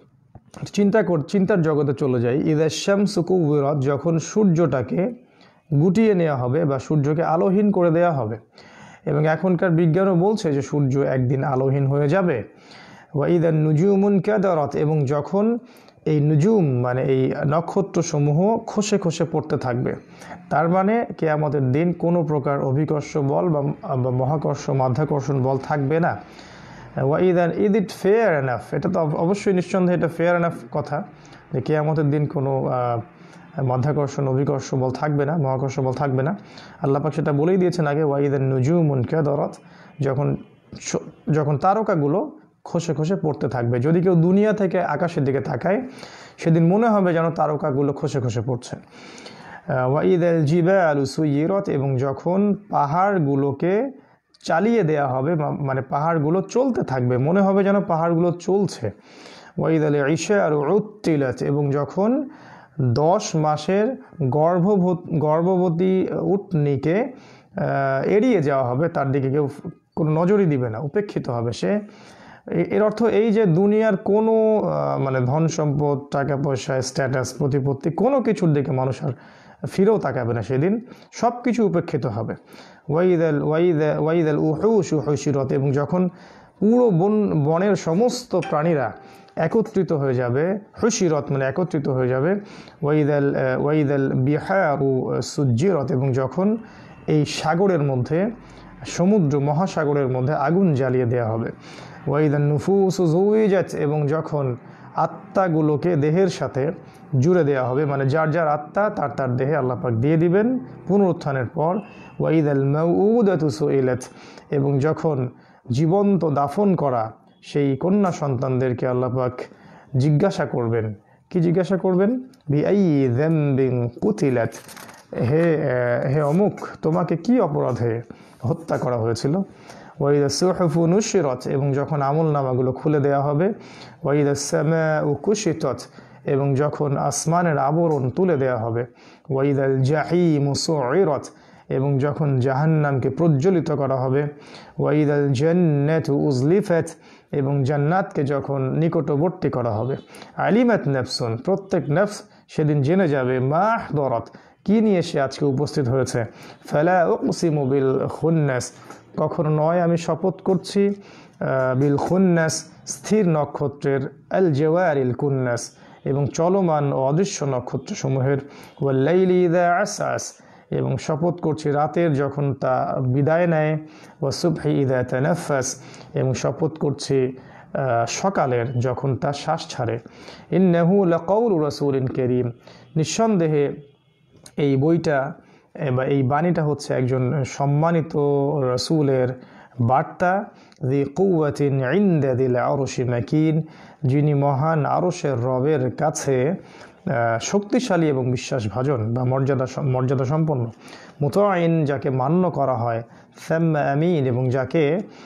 Speaker 1: চিন্তার জগতে চলে যাই। ইযা শামসু কুওয়িরাত, যখন সূর্যটাকে গুটিয়ে নেওয়া হবে বা সূর্যকে আলোহীন করে দেওয়া হবে। এবং এখনকার বিজ্ঞানও বলছে যে সূর্য একদিন আলোহীন হয়ে যাবে। ওয়া ইযা নুজুমুন কাদারাত, এবং যখন এই নুজুম মানে এই নক্ষত্রসমূহ খসে খসে পড়তে থাকবে। তার মানে কিয়ামতের দিন কোনো প্রকার অভিকর্ষ বল বা মহাকর্ষ মাধ্যাকর্ষণ বল থাকবে না। ওয়া ইজ ইট ফেয়ার এনাফ, এটা তো অবশ্যই নিঃসন্দেহে এটা ফেয়ার এনাফ কথা যে কিয়ামতের দিন কোনো মাধ্যাকর্ষণ অভিকর্ষ বল থাকবে না, মহাকর্ষ বল থাকবে না। আল্লাহ পাক সেটা বলেই দিয়েছেন আগে। ওয়া ইযান নুজুমুন কাদারাত, যখন তারকাগুলো খসে খসে পড়তে থাকবে। যদি কেউ দুনিয়া থেকে আকাশের দিকে তাকায় সেদিন মনে হবে যেন তারকাগুলো খসে খসে পড়ছে। ওয়া ইযাল জিবালু সুয়িরাত, এবং যখন পাহাড়গুলোকে চালিয়ে দেয়া হবে, মানে পাহাড়গুলো চলতে থাকবে, মনে হবে যেন পাহাড়গুলো চলছে। ওয়া ইযাল ইশারু উত্তিলাত, এবং যখন 10 মাসের গর্ভবতী উটনীকে এড়িয়ে যাওয়া হবে, তার দিকে কেউ কোনো নজরই দিবে না, উপেক্ষিত হবে সে। এর অর্থ এই যে দুনিয়ার কোনো মানে ধন সম্পদ, টাকা পয়সা, স্ট্যাটাস, প্রতিপত্তি, কোনো কিছুর দিকে মানুষ আর ফিরেও তাকাবে না সেদিন, সব কিছু উপেক্ষিত হবে। ওয়াইদাল উহুশু হুশিরাত, এবং যখন পুরো বনের সমস্ত প্রাণীরা একত্রিত হয়ে যাবে। হুশিরাত মানে একত্রিত হয়ে যাবে। ওয়াইদাল বিহারু সুজ্জিরাত, এবং যখন এই সাগরের মধ্যে, সমুদ্র মহাসাগরের মধ্যে আগুন জ্বালিয়ে দেওয়া হবে। ওয়াইদান নুফুসু যুওয়িজাত, এবং যখন আত্মাগুলোকে দেহের সাথে জুড়ে দেওয়া হবে, মানে যার যার আত্মা তার দেহে আল্লাহ পাক দিয়ে দিবেন পুনরুত্থানের পর। ওয়াইদাল মাউউদাতু সুইলাত, এবং যখন জীবন্ত দাফন করা সেই কন্যা সন্তানদেরকে আল্লাহ পাক জিজ্ঞাসা করবেন। কি জিজ্ঞাসা করবেন? বিআইয়ি যামবিন কুতিলাত, হে অমুক, তোমাকে কি অপরাধে হত্যা করা হয়েছিল। ওয়াইদা সুহুফু নুশিরাত, এবং যখন আমল নামাগুলো খুলে দেওয়া হবে। ওয়াইদা সামাউ কুশিতাত, এবং যখন আসমানের আবরণ তুলে দেওয়া হবে। ওয়াইদাল জাহিমু সুইরাত, এবং যখন জাহান্নামকে প্রজ্বলিত করা হবে। ওয়াইদাল জান্নাতু উজলিফাত, এবং জান্নাতকে যখন নিকটবর্তী করা হবে। আলিমাত নাফসুন, প্রত্যেক নফস সেদিন জেনে যাবে মাহদরাত, কি নিয়ে সে আজকে উপস্থিত হয়েছে। ফালা উকসিমু বিল খুন্নাস, কখনো নয় আমি শপথ করছি বিল খুন্নাস, স্থির নক্ষত্রের, আল জাওয়ারিল কুন্নাস, এবং চলমান ও অদৃশ্য নক্ষত্রসমূহের। ওয়াল লাইলি ইযা আসআস, এবং শপথ করছি রাতের যখন তা বিদায় নেয়। ওয়া সুবহি ইযা তানাফাস, এবং শপথ করছি সকালের যখন তা শ্বাস ছাড়ে। ইন্নাহু লাকাউলু রাসূলিন কারীম, নিঃসন্দেহে এই বইটা বা এই বাণীটা হচ্ছে একজন সম্মানিত রাসূলের বার্তা। যি কুওয়াতিন ইনদা যিল আরশি মাকিন, যিনি মহান আরশের রবের কাছে শক্তিশালী এবং বিশ্বাসভাজন বা মর্যাদা সম্পন্ন। মুতাইন, যাকে মান্য করা হয়। সাম্মা আমিন, এবং যাকে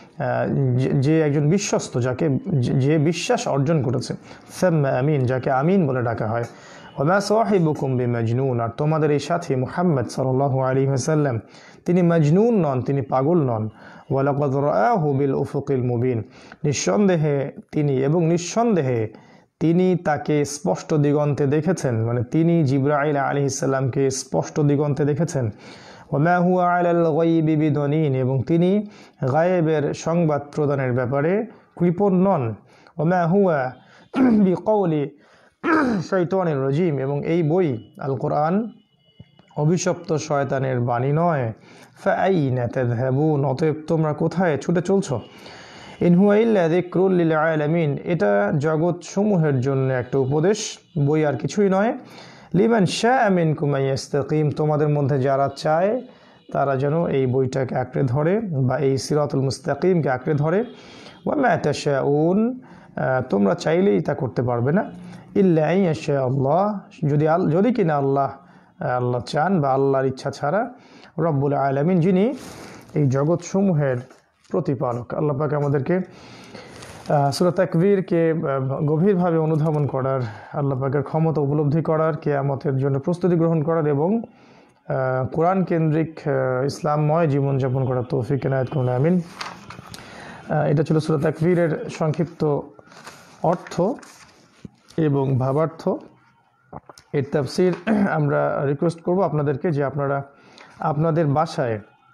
Speaker 1: যে একজন বিশ্বস্ত, যে বিশ্বাস অর্জন করেছে। সাম্মা আমিন, যাকে আমিন বলে ডাকা হয়। ওয়া সাহিবুকুম বিমাজনুন, আর তোমাদের এই সাথী মুহাম্মদ সাল্লাল্লাহু আলাইহি ওয়াসাল্লাম তিনি মাজনুন নন, তিনি পাগল নন। ওয়া লাকাদ রাআহু বিল উফুকিল মুবিন, নিঃসন্দেহে তিনি এবং নিঃসন্দেহে তিনি তাকে স্পষ্ট দিগন্তে দেখেছেন, মানে তিনি জিবরাইল আলাইহিস সালামকে স্পষ্ট দিগন্তে দেখেছেন। ওয়া মা হুয়া আলাল গায়বি বিদনীন, এবং তিনি গায়েবের সংবাদ প্রদানের ব্যাপারে কৃপণ নন। ওয়া মা হুয়া বিকাউলি শাইতানির রাজিম, এবং এই বই আল কোরআন অভিশপ্ত শয়তানের বাণী নয়। ফাআইনা তাযহাবুন, অতএব তোমরা কোথায় ছুটে চলছো? ইন হুয়া ইল্লা যিকরুল লিল আলামিন, এটা জগৎ সমূহের জন্য একটা উপদেশ, বই আর কিছুই নয়। লিমান শাআ মিনকুম আন ইস্তাকিম, তোমাদের মধ্যে যারা চায় তারা যেন এই বইটাকে আঁকড়ে ধরে বা এই সিরাতুল মুস্তাকিমকে আঁকড়ে ধরে। ওয়া মা তাশাউন, তোমরা চাইলেই তা করতে পারবে না। ইল্লা আন ইয়াশা আল্লাহ, যদি কিনা আল্লাহ চান বা আল্লাহর ইচ্ছা ছাড়া। রব্বুল আলামিন, যিনি এই জগৎ সমূহের প্রতিপালক। আল্লাহ পাক আমাদেরকে সূরা তাকবীরকে গভীরভাবে অনুধাবন করার, আল্লাহ পাকের ক্ষমতা উপলব্ধি করার, কিয়ামতের জন্য প্রস্তুতি গ্রহণ করার এবং কোরআন কেন্দ্রিক ইসলামময় জীবনযাপন করার তৌফিক এনায়েত করুন, আমিন। এটা ছিল সূরা তাকবীরের সংক্ষিপ্ত অর্থ এবং ভাবার্থ। এর তাফসীর আমরা রিকোয়েস্ট করব আপনাদেরকে যে আপনারা আপনাদের বাসায়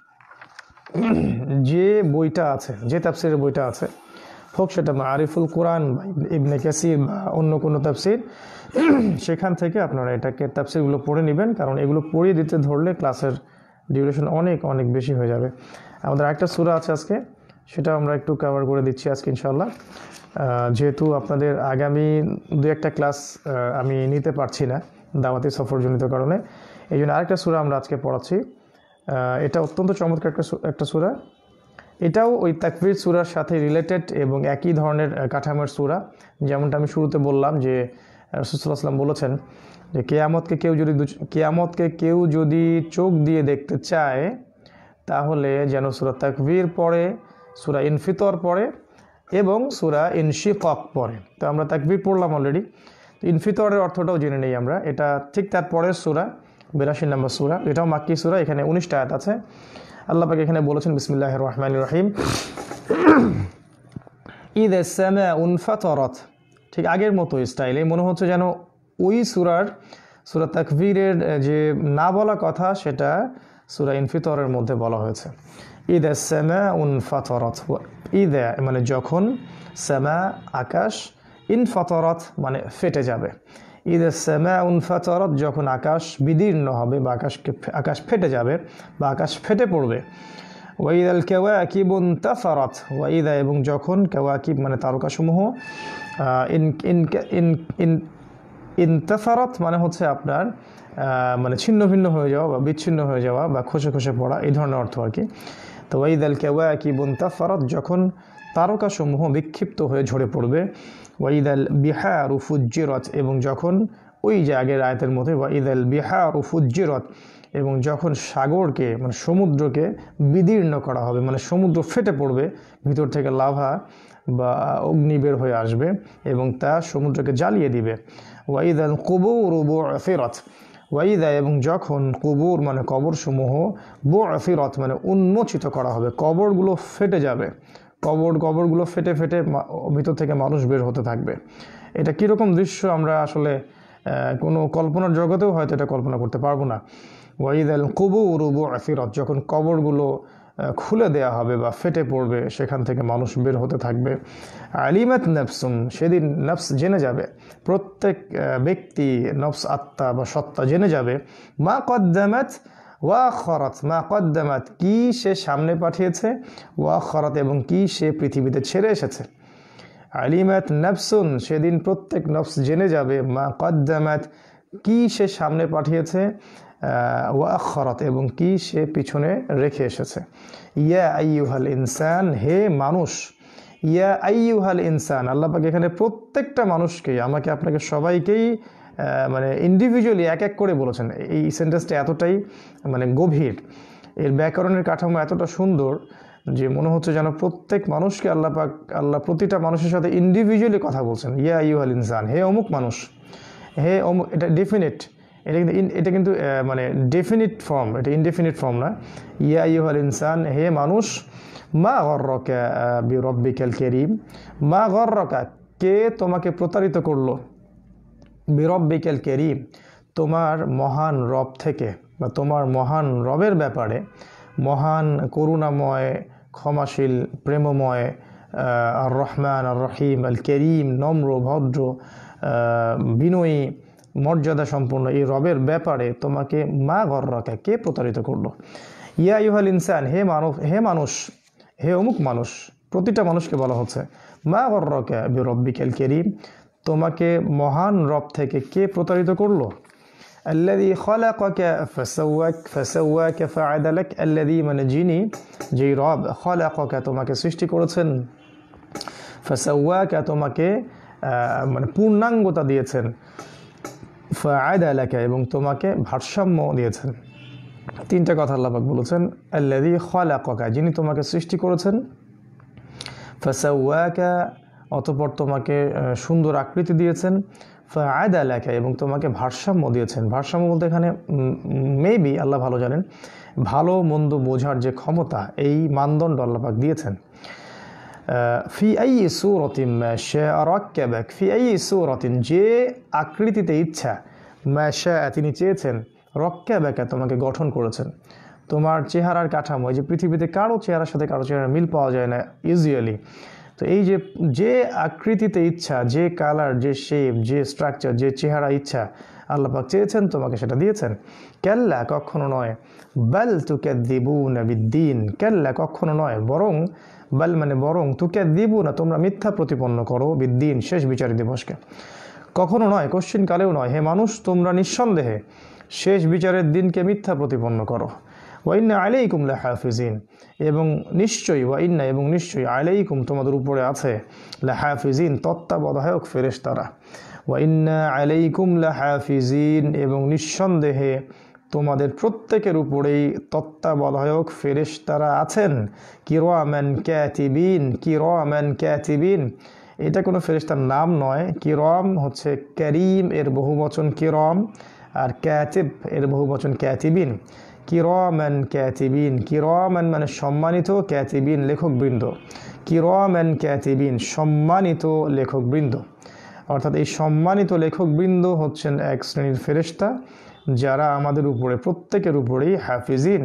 Speaker 1: যে বইটা আছে, যে তাফসীরের বইটা আছে, হোক সেটা মারিফুল কোরআন বা ইবনে কাসির বা অন্য কোনো তাফসীর, সেখান থেকে আপনারা এটাকে তাফসীরগুলো পড়ে নেবেন, কারণ এগুলো পড়িয়ে দিতে ধরলে ক্লাসের ডিউরেশন অনেক অনেক বেশি হয়ে যাবে। আমাদের একটা সূরা আছে আজকে, সেটা আমরা একটু কভার করে দিচ্ছি আজকে ইনশাআল্লাহ। যেহেতু আপনাদের আগামী দু একটা ক্লাস আমি নিতে পারছি না দাওয়াতি সফরজনিত কারণে, এই জন্য আরেকটা সূরা আমরা আজকে পড়াচ্ছি। এটা অত্যন্ত চমৎকার একটা সূরা, এটাও ওই তাকবীর সূরার সাথে রিলেটেড এবং একই ধরনের কাঠামোর সূরা। যেমনটা আমি শুরুতে বললাম যে রাসূল সাল্লাল্লাহু আলাইহি ওয়াসাল্লাম বলেছেন যে কিয়ামতকে কেউ যদি চোখ দিয়ে দেখতে চায় তাহলে যেন সূরা তাকবীর পড়ে, সূরা ইনফিতর পড়ে এবং সূরা ইনশিকাক পড়ে। তো আমরা তাকবীর পড়লাম অলরেডি, ইনফিতরের অর্থটাও জেনে নেই আমরা। এটা ঠিক তার পরের সূরা 82 নম্বর সূরা, এটাও মাক্কি সূরা, এখানে 19টা আয়াত আছে। আল্লাহ পাক এখানে বলেছেন বিসমিল্লাহির রহমানির রহিম, ইযা সামাউন ফাতারাত, ঠিক আগের মতো স্টাইলে মনে হচ্ছে যেন ওই সূরা তাকবীরের যে না বলা কথা সেটা সূরা ইনফিতরের মধ্যে বলা হয়েছে। ইযা সামাউন ফাতারাত, ইযা মানে যখন, সামা আকাশ, ইনফাতারাত মানে ফেটে যাবে। ইযা সামাউন ফাতারাত, যখন আকাশ বিদীর্ণ হবে বা আকাশ ফেটে যাবে বা আকাশ ফেটে পড়বে। ওয়াইদাল কাওয়াকিবু ইনতাসারাত, ওয়াইদা এবং যখন, কাওয়াকিব মানে তারকাসমূহ, ইনতাসারাত মানে হচ্ছে আপনার মানে ছিন্ন ভিন্ন হয়ে যাওয়া বা বিচ্ছিন্ন হয়ে যাওয়া বা খসে খসে পড়া, এই ধরনের অর্থ আর কি। তো ওয়াইদাল কাওয়াকিবু ইনতাসারাত, যখন তারকাসমূহ বিক্ষিপ্ত হয়ে ঝরে পড়বে। ওয়াইদাল বিহারু ফুজ্জিরাত, এবং যখন ওই যে আগের আয়াতের মধ্যে ওয়াইদাল বিহারু ফুজ্জিরাত, এবং যখন সাগরকে মানে সমুদ্রকে বিদীর্ণ করা হবে, মানে সমুদ্র ফেটে পড়বে, ভিতর থেকে লাভা বা অগ্নি বের হয়ে আসবে এবং তা সমুদ্রকে জ্বালিয়ে দিবে। ওয়াইদাল কুবুরু বু'থিরাত, ওয়াইদা এবং যখন, কুবুর মানে কবরসমূহ, বু'থিরাত মানে উন্মোচিত করা হবে, কবরগুলো ফেটে যাবে, কবরগুলো ফেটে ফেটে ভিতর থেকে মানুষ বের হতে থাকবে। এটা কীরকম দৃশ্য আমরা আসলে কোনো কল্পনার জগতেও হয়তো এটা কল্পনা করতে পারবো না। ওয়াইদাল কুবুরু বু'থিরাত, যখন কবরগুলো খুলে দেয়া হবে বা ফেটে পড়বে, সেখান থেকে মানুষ বের হতে থাকবে। আলিমাত নাফসুন, সেদিন নফস জেনে যাবে, প্রত্যেক ব্যক্তি, নফস আত্মা বা সত্তা জেনে যাবে, মা কদ্দামাত ওয়া আখারাত, মা কদ্দামাত কি সে সামনে পাঠিয়েছে, ওয়া আখারাত এবং কি সে পৃথিবীতে ছেড়ে এসেছে। আলিমাত নাফসুন, সেদিন প্রত্যেক নফস জেনে যাবে, মা কদ্দামাত কি সে সামনে পাঠিয়েছে, ওয়া আখারাত এবং কি সে পিছনে রেখে এসেছে। ইয়া আইয়ুহাল ইনসান, হে মানুষ, ইয়া আইয়ুহাল ইনসান, আল্লাহ পাক এখানে প্রত্যেকটা মানুষকে, আমাকে আপনাকে সবাইকেই মানে ইন্ডিভিজুয়ালি এক এক করে বলেছেন। এই সেন্টেন্সটা এতটাই মানে গভীর, এর ব্যাকরণের কাঠামো এতটা সুন্দর যে মনে হচ্ছে যেন প্রত্যেক মানুষকে আল্লাহ পাক, আল্লাহ প্রতিটা মানুষের সাথে ইন্ডিভিজুয়ালি কথা বলছেন। ইয়া আইয়ুহাল ইনসান, হে অমুক মানুষ, হে এটা ডেফিনিট, এটা কিন্তু মানে ডেফিনিট ফর্ম, এটা ইনডেফিনিট ফর্ম না। ইয়া আইয়ুহাল ইনসান, হে মানুষ, মা গর্রকা বিরব্বিকাল কারীম, মা গর্রকা কে তোমাকে প্রতারিত করলো, বিরব্বিকাল কারীম তোমার মহান রব থেকে বা তোমার মহান রবের ব্যাপারে, মহান করুণাময় ক্ষমাশীল প্রেমময় আর রহমান আর রহিম আল করিম নম্র ভদ্র বিনয়ী মর্যাদা সম্পন্ন এই রবের ব্যাপারে তোমাকে মা গর্রকা কে প্রতারিত করলো। ইয়া আইয়ুহাল ইনসান, হে মানুষ, হে অমুক মানুষ, প্রতিটা মানুষকে বলা হচ্ছে মা গর্রকা বিরব্বিকাল কারীম তোমাকে মহান রব থেকে কে প্রতারিত করলো। আল্লাযী খালাকাকা ফাসাওয়াকা ফাআদালাক, আল্লাযী মানে যিনি, যেই রব, খালাকাকা তোমাকে সৃষ্টি করেছেন, ফাসাওয়াকা তোমাকে মানে পূর্ণাঙ্গতা দিয়েছেন, ফাআদালাকা এবং তোমাকে ভারসাম্য দিয়েছেন। তিনটা কথা আল্লাহ পাক বলেছেন, আল্লাযী খালাকাকা যিনি তোমাকে সৃষ্টি করেছেন, ফাসাওয়াকা অতঃপর তোমাকে সুন্দর আকৃতি দিয়েছেন, ফাআদালাকা এবং তোমাকে ভারসাম্য দিয়েছেন। ভারসাম্য বলতে এখানে মেবি আল্লাহ ভালো জানেন, ভালো মন্দ বোঝার যে ক্ষমতা, এই মানদণ্ড আল্লাহ পাক দিয়েছেন। ফি আইয়ি সূরাতিন মা শাআ রাক্কাবাক, ফি আইয়ি সূরাতিন যে আকৃতিতে ইচ্ছা, মা শাআ তিনি চেয়েছেন, রাক্কাবাকা তোমাকে গঠন করেছেন। তোমার চেহারার কাঠামো, এই যে পৃথিবীতে কারো চেহারার সাথে কারো চেহারার মিল পাওয়া যায় না ইউজুয়ালি, তো এই যে আকৃতিতে ইচ্ছা, যে কালার, যে শেপ, যে স্ট্রাকচার, যে চেহারা ইচ্ছা আল্লাহ পাক চেয়েছেন তোমাকে সেটা দিয়েছেন। কাল্লা কখনো নয়, বাল তুকাদ্দিবুনা বিদ্দিন, কাল্লা কখনো নয়, বরং, বাল মানে বরং, তুকাদ্দিবুনা তোমরা মিথ্যা প্রতিপন্ন করো, বিদ্দিন শেষ বিচার দিবসকে। কখনো নয়, কোশ্চিন কালেও নয়, হে মানুষ তোমরা নিঃসন্দেহে শেষ বিচারের দিনকে মিথ্যা প্রতিপন্ন করো। ওয়াইন্না আলাইকুম লাহাফিজিন এবং নিশ্চয়ই, ওয়াইন্না এবং নিশ্চয়ই, আলাইকুম তোমাদের উপরে আছে, লাহাফিজিন তত্ত্বাবধায়ক ফেরেশতারা। ওয়াইন্না আলাইকুম লাহাফিজিন এবং নিঃসন্দেহে তোমাদের প্রত্যেকের উপরেই তত্ত্বাবধায়ক ফেরেশতারা আছেন। কিরামান কাতিবিন, কিরামান কাতিবিন এটা কোনো ফেরেশতার নাম নয়। কিরাম হচ্ছে কারীম এর বহুবচন কিরাম, আর কাতিব এর বহুবচন কাতিবিন। কিরামান কাতিবিন, কিরামান মানে সম্মানিত, কাতিবিন লেখকবৃন্দ, কিরামান কাতিবিন সম্মানিত লেখকবৃন্দ। অর্থাৎ এই সম্মানিত লেখকবৃন্দ হচ্ছেন এক শ্রেণীর ফেরেশতা যারা আমাদের উপরে প্রত্যেকের উপরেই হাফিজিন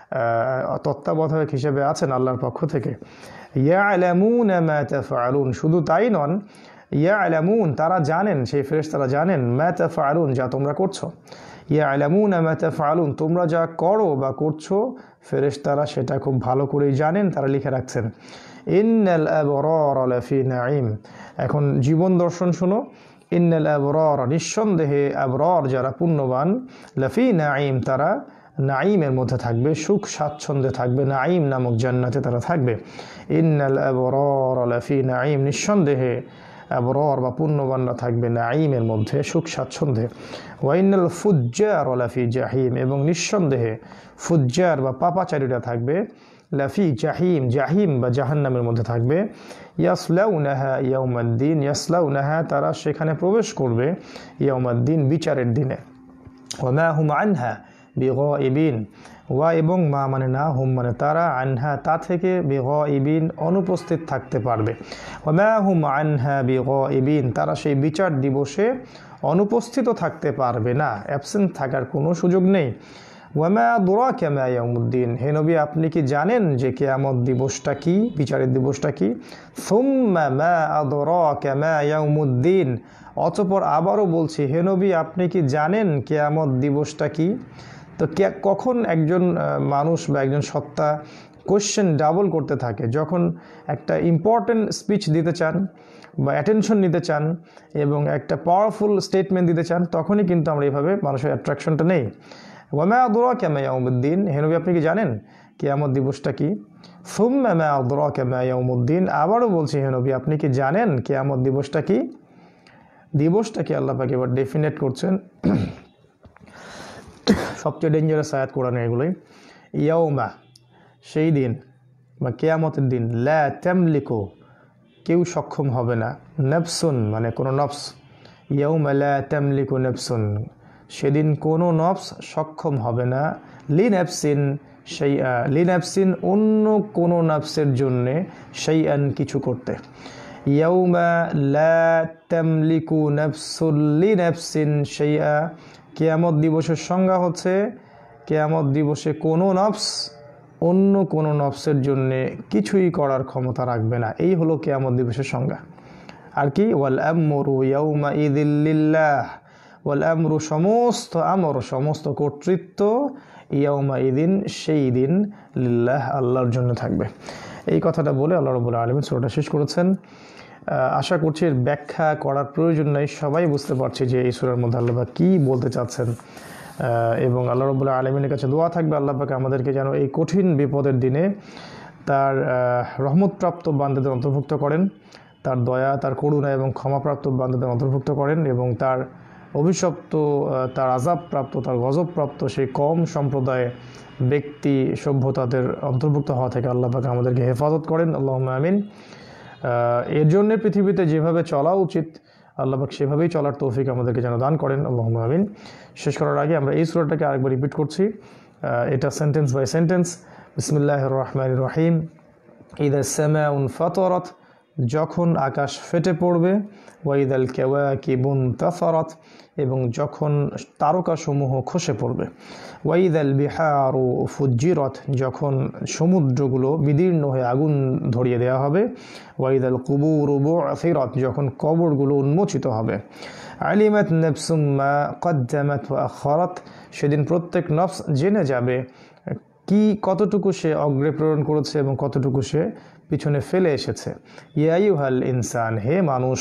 Speaker 1: তত্ত্বাবধায়ক হিসেবে আছেন আল্লাহর পক্ষ থেকে। ইয়ালামুনা মা তাফআলুন, শুধু তাই নন, ইয়ালামুন তারা জানেন, সেই ফেরেশতারা জানেন, মা তাফআলুন যা তোমরা করছো। ইয়ালামুনা মা তাফআলুন তোমরা যা করো বা করছো ফেরেশতারা সেটা খুব ভালো করেই জানেন, তারা লিখে রাখছেন। ইন্নাল আবরারা লাফি নাঈম, এখন জীবন দর্শন শুনো। ইন্নাল আবরারা নিঃসন্দেহে, আবরার যারা পুণ্যবান, লাফি নাঈম তারা নাঈমের মধ্যে থাকবে, সুখ স্বাচ্ছন্দ্যে থাকবে, নাঈম নামক জান্নাতে তারা থাকবে। ইন্নাল আবরারা লাফি নাঈম নিঃসন্দেহে আবরার বা পুণ্যবানরা থাকবে নাঈমের মধ্যে, সুখ স্বাচ্ছন্দ্যে। ওয়াইনাল ফুজ্জার লাফি জাহিম এবং নিঃসন্দেহে ফুজ্জার বা পাপাচারীরা থাকবে লাফি জাহিম, জাহিম বা জাহান্নামের মধ্যে থাকবে। ইয়াসলাউনাহা ইয়াউমাদ্দিন, ইয়াসলাউনাহা তারা সেখানে প্রবেশ করবে, ইয়াউমাদ্দিন বিচারের দিনে। ওয়া হুম আনহা বিগাইবিন, ওয়া এবং মা মানে না, হুম মানে তারা, আনহা তা থেকে, বিগাইবিন অনুপস্থিত থাকতে পারবে। ওয়া হুম আনহা বিগাইবিন তারা সেই বিচার দিবসে অনুপস্থিত থাকতে পারবে না, অ্যাবসেন্ট থাকার কোনো সুযোগ নেই। ওয়া মা আদরাকা মা ইয়াউমুদ্দিন, হে নবী আপনি কি জানেন যে কিয়ামত দিবসটা কি, বিচারের দিবসটা কি। সুম্মা মা আদরাকা মা ইয়াউমুদ্দিন, অতঃপর আবারও বলছি হে নবী আপনি কি জানেন কিয়ামত দিবসটা কি। তো কখন একজন মানুষ বা একজন সত্তা কোশ্চেন ডাবল করতে থাকে, যখন একটা ইম্পর্টেন্ট স্পিচ দিতে চান বা অ্যাটেনশন নিতে চান এবং একটা পাওয়ারফুল স্টেটমেন্ট দিতে চান, তখনই কিন্তু আমরা এইভাবে মানুষের অ্যাট্রাকশনটা নেই। ওয়া মা আদরাকা মা ইয়াউমুদ্দিন, হে নবী আপনি কি জানেন কিয়ামত দিবসটা কি। সুম্মা মা আদরাকা মা ইয়াউমুদ্দিন, আবারও বলছি হে নবী আপনি কি জানেন কিয়ামত দিবসটা কি। দিবসটা কি আল্লাহ পাক এবার ডেফিনেট করছেন, সবচেয়ে ডেঞ্জারাস আয়াত কোরআনে এগুলোই। ইয়াউমা সেই দিন বা কিয়ামতের দিন, লা তামলিকু কেউ সক্ষম হবে না, নাফসুন মানে কোনো নফস, ইয়াউমা লা তামলিকু নাফসুন, সেদিন কোনো নফস সক্ষম হবে না, লিনাফসিন শাইআ, লিনাফসিন অন্য কোনো নফসের জন্যে, শাইআন কিছু করতে। ইয়াউমা লা তামলিকু নাফসুন লিনাফসিন শাইআ, কিয়ামত দিবসের সংজ্ঞা হচ্ছে কিয়ামত দিবসে কোনো নফস অন্য কোনো নফসের জন্যে কিছুই করার ক্ষমতা রাখবে না। এই হলো কিয়ামত দিবসের সংজ্ঞা। আর কি, ওয়াল আমরু ইয়াউমা ইযিল লিল্লাহ, ওয়াল আমরু সমস্ত আমর, সমস্ত কর্তৃত্ব, ইয়াউমা ইদিন সেই দিন, লিল্লাহ আল্লাহর জন্য থাকবে। এই কথাটা বলে আল্লাহ রাব্বুল আলামিন সূরাটা শেষ করেছেন। আশা করছি এর ব্যাখ্যা করার প্রয়োজন নাই, সবাই বুঝতে পারছে যে এই সূরার মধ্যে আল্লাহ পাক কী বলতে চাচ্ছেন। এবং আল্লাহ রাব্বুল আলামিনের কাছে দোয়া থাকবে আল্লাহ পাক আমাদেরকে যেন এই কঠিন বিপদের দিনে তার রহমতপ্রাপ্ত বান্দাদের অন্তর্ভুক্ত করেন, তার দয়া, তার করুণা এবং ক্ষমাপ্রাপ্ত বান্দাদের অন্তর্ভুক্ত করেন, এবং তার অভিশপ্ত, তার আযাবপ্রাপ্ত, তার গজবপ্রাপ্ত সেই কম সম্প্রদায় ব্যক্তি সভ্যতাদের অন্তর্ভুক্ত হওয়া থেকে আল্লাহ পাক আমাদেরকে হেফাজত করেন। আল্লাহুম্মা আমিন। এর জন্যে পৃথিবীতে যেভাবে চলা উচিত আল্লাহ পাক সেভাবেই চলার তৌফিক আমাদেরকে যেন দান করেন। আল্লাহুম্মা আমিন। শেষ করার আগে আমরা এই সূরাটাকে আরেকবার রিপিট করছি, এটা সেন্টেন্স বাই সেন্টেন্স। বিসমিল্লাহির রহমানির রহিম। ইযা সামাউন ফাতারাত, যখন আকাশ ফেটে পড়বে, ওয়াইদাল কাওয়াকিবুন তাসারাত, এবং যখন তারকাসমূহ খসে পড়বে, ওয়াইদাল বিহারু ফুজ্জিরাত, যখন সমুদ্রগুলো বিদীর্ণ হয়ে আগুন ধরিয়ে দেওয়া হবে, ওয়াইদাল কুবুরু বু'থিরাত, যখন কবরগুলো উন্মোচিত হবে, আলিমাত নাফসুম মা কদ্দামাত ওয়া আখারাত, সেদিন প্রত্যেক নফস জেনে যাবে কি কতটুকু সে অগ্রে প্রেরণ করেছে এবং কতটুকু সে পিছনে ফেলে এসেছে। ইয়া আইয়ুহাল ইনসান, হে মানুষ,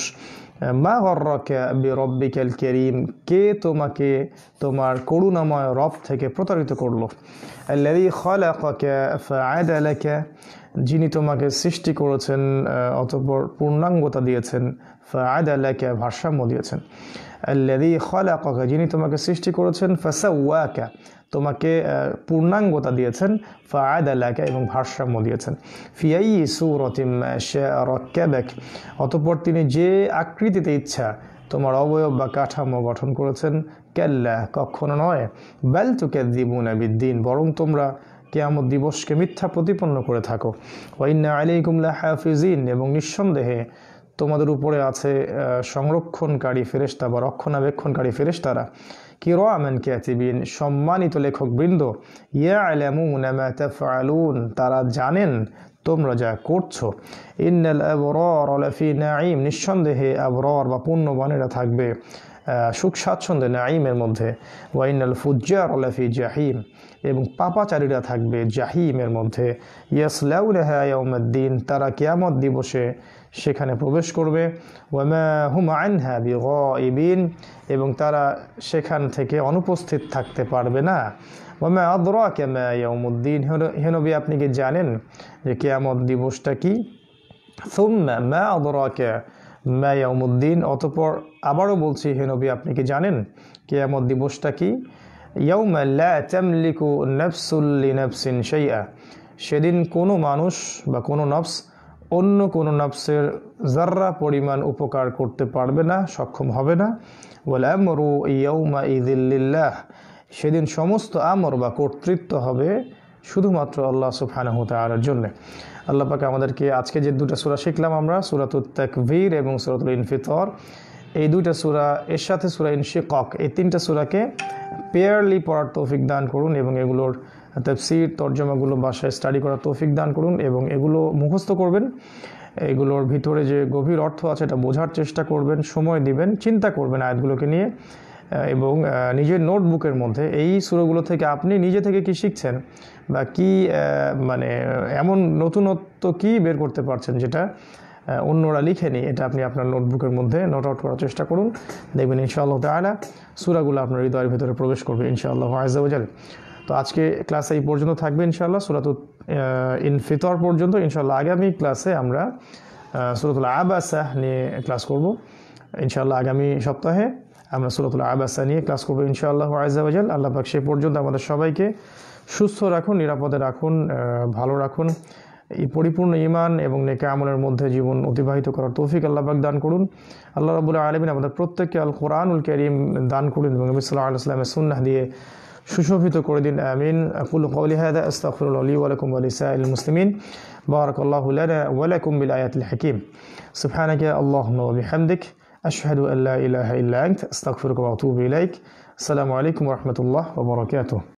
Speaker 1: মা গররাকা বিরব্বিকাল কারীম, কে তোমাকে তোমার করুণাময় রব থেকে প্রতারিত করলো। আল্লাযী খালাকাকা ফাআদালাকা, যিনি তোমাকে সৃষ্টি করেছেন অতঃপর পূর্ণাঙ্গতা দিয়েছেন, ফাআদালাকা ভারসাম্য দিয়েছেন। আল্লাযী খালাকাকা, যিনি তোমাকে সৃষ্টি করেছেন, ফাসাওয়াকা, তোমাকে পূর্ণাঙ্গতা দিয়েছেন, ফাআদালাকা এবং ভারসাম্য দিয়েছেন। ফি আইয়ি সূরাতিন মা শাআ রাক্কাবাক, অতঃপর তিনি যে আকৃতিতে ইচ্ছা তোমার অবয়ব বা কাঠামো গঠন করেছেন। কাল্লা, কখনো নয়, বাল তুকাযযিবুনা বিদ্দীন, বরং তোমরা কিয়ামত দিবসকে মিথ্যা প্রতিপন্ন করে থাকো। ওয়া ইন্না আলাইকুম লাহাফিজিন, এবং নিঃসন্দেহে তোমাদের উপরে আছে সংরক্ষণকারী ফেরেশতা বা রক্ষণাবেক্ষণকারী ফেরেশতারা। কিরামান কাতিবিন, সম্মানিত লেখকবৃন্দ। ইয়ালামুনা মা তাফআলুন, তারা জানেন তোমরা যা করছো। ইন্নাল আবরার লাফি নাঈম, নিঃসন্দেহে আবরার বা পুণ্যবানেরা থাকবে সুখ স্বাচ্ছন্দ্যে নাঈমের মধ্যে। ওয়া ইন্নাল ফুজ্জার লাফি জাহিম, এবং পাপাচারীরা থাকবে জাহিমের মধ্যে। ইয়াসলাউনাহা ইয়াউমাদ্দিন, তারা কিয়ামত দিবসে সেখানে প্রবেশ করবে। ওয়ামা হুম আনহা বিগাইবিন, এবং তারা সেখান থেকে অনুপস্থিত থাকতে পারবে না। ওয়ামা আদরাকা মা ইয়াউমুদ্দিন, হে নবী আপনি কি জানেন যে কিয়ামত দিবসটা কি? সুম্মা মা আদরাকা মা ইয়াউমুদ্দিন, অতঃপর আবারও বলছি হে নবী আপনি কি জানেন কিয়ামত দিবসটা কি? ইয়াউমা লা তামলিকু নাফসুল লিনাফসিন শাইআ, সেদিন কোনো মানুষ বা কোনো নফস অন্য কোনো নফসের যাররা পরিমাণ উপকার করতে পারবে না, সক্ষম হবে না। ওয়াল আমরু ইয়াউমা ইযিল লিল্লাহ, সেদিন সমস্ত আমর বা কর্তৃত্ব হবে শুধুমাত্র আল্লাহ সুবহানাহু ওয়া তাআলার জন্য। আল্লাহ পাক আমাদেরকে আজকে যে দুটো সূরা শিখলাম আমরা, সূরাতুত তাকবীর এবং সূরাতুল ইনফিতর, এই দুইটা সূরা এর সাথে সূরা ইনশিকাক, এই তিনটা সূরাকে পেয়ারলি পড়ার তৌফিক দান করুন, এবং এগুলোর তাফসীর তরজমাগুলো বাসায় স্টাডি করার তৌফিক দান করুন, এবং এগুলো মুখস্থ করবেন। এগুলোর ভিতরে যে গভীর অর্থ আছে এটা বোঝার চেষ্টা করবেন, সময় দিবেন, চিন্তা করবেন আয়াতগুলোকে নিয়ে, এবং নিজের নোটবুকের মধ্যে এই সূরাগুলো থেকে আপনি নিজে থেকে কি শিখছেন বা কি মানে এমন নতুনত্ব কি বের করতে পারছেন যেটা অন্যরা লিখেনি, এটা আপনি আপনার নোটবুকের মধ্যে নোট আউট করার চেষ্টা করুন। দেখবেন ইনশাআল্লাহ তাআলা সূরাগুলো আপনার হৃদয়ের ভিতরে প্রবেশ করবে ইনশাআল্লাহ আযজা ওয়া জাল। তো আজকে ক্লাসে এই পর্যন্ত থাকবে ইনশাআল্লাহ, সূরাতুল ইনফিতর পর্যন্ত। ইনশাআল্লাহ আগামী ক্লাসে আমরা সূরাতুল আবাসা নিয়ে ক্লাস করব ইনশাআল্লাহ। আগামী সপ্তাহে আমরা সূরাতুল আবাসা নিয়ে ক্লাস করব ইনশাআল্লাহ আযজা ওয়া জাল। আল্লাহ পাক সেই পর্যন্ত আমাদের সবাইকে সুস্থ রাখুন, নিরাপদে রাখুন, ভালো রাখুন, এই পরিপূর্ণ ঈমান এবং নেক আমলের মধ্যে জীবন অতিবাহিত করার তৌফিক আল্লাহ পাক দান করুন। আল্লাহ রাব্বুল আলামিন আমাদের প্রত্যেককে আল কোরআনুল কারীম দান করুন এবং নবী সাল্লাল্লাহু আলাইহি ওয়াসাল্লামের সুন্নাহ দিয়ে সুশোভিত করে দিন। আমিন। আকুলু কওলি হাযা আস্তাগফিরুল্লাহ লি ওয়া লাকুম ওয়া লিসাইরিল মুসলিমিন। বারাকাল্লাহু লানা ওয়া লাকুম বিল আয়াতিল হাকীম। সুবহানাকা আল্লাহুম্মা ওয়া বিহামদিক আশহাদু আল্লা ইলাহা ইল্লা আনতা আস্তাগফিরুকা ওয়া আতুবু ইলাইক। আসসালামু আলাইকুম ওয়া রাহমাতুল্লাহি ওয়া বারাকাতুহু।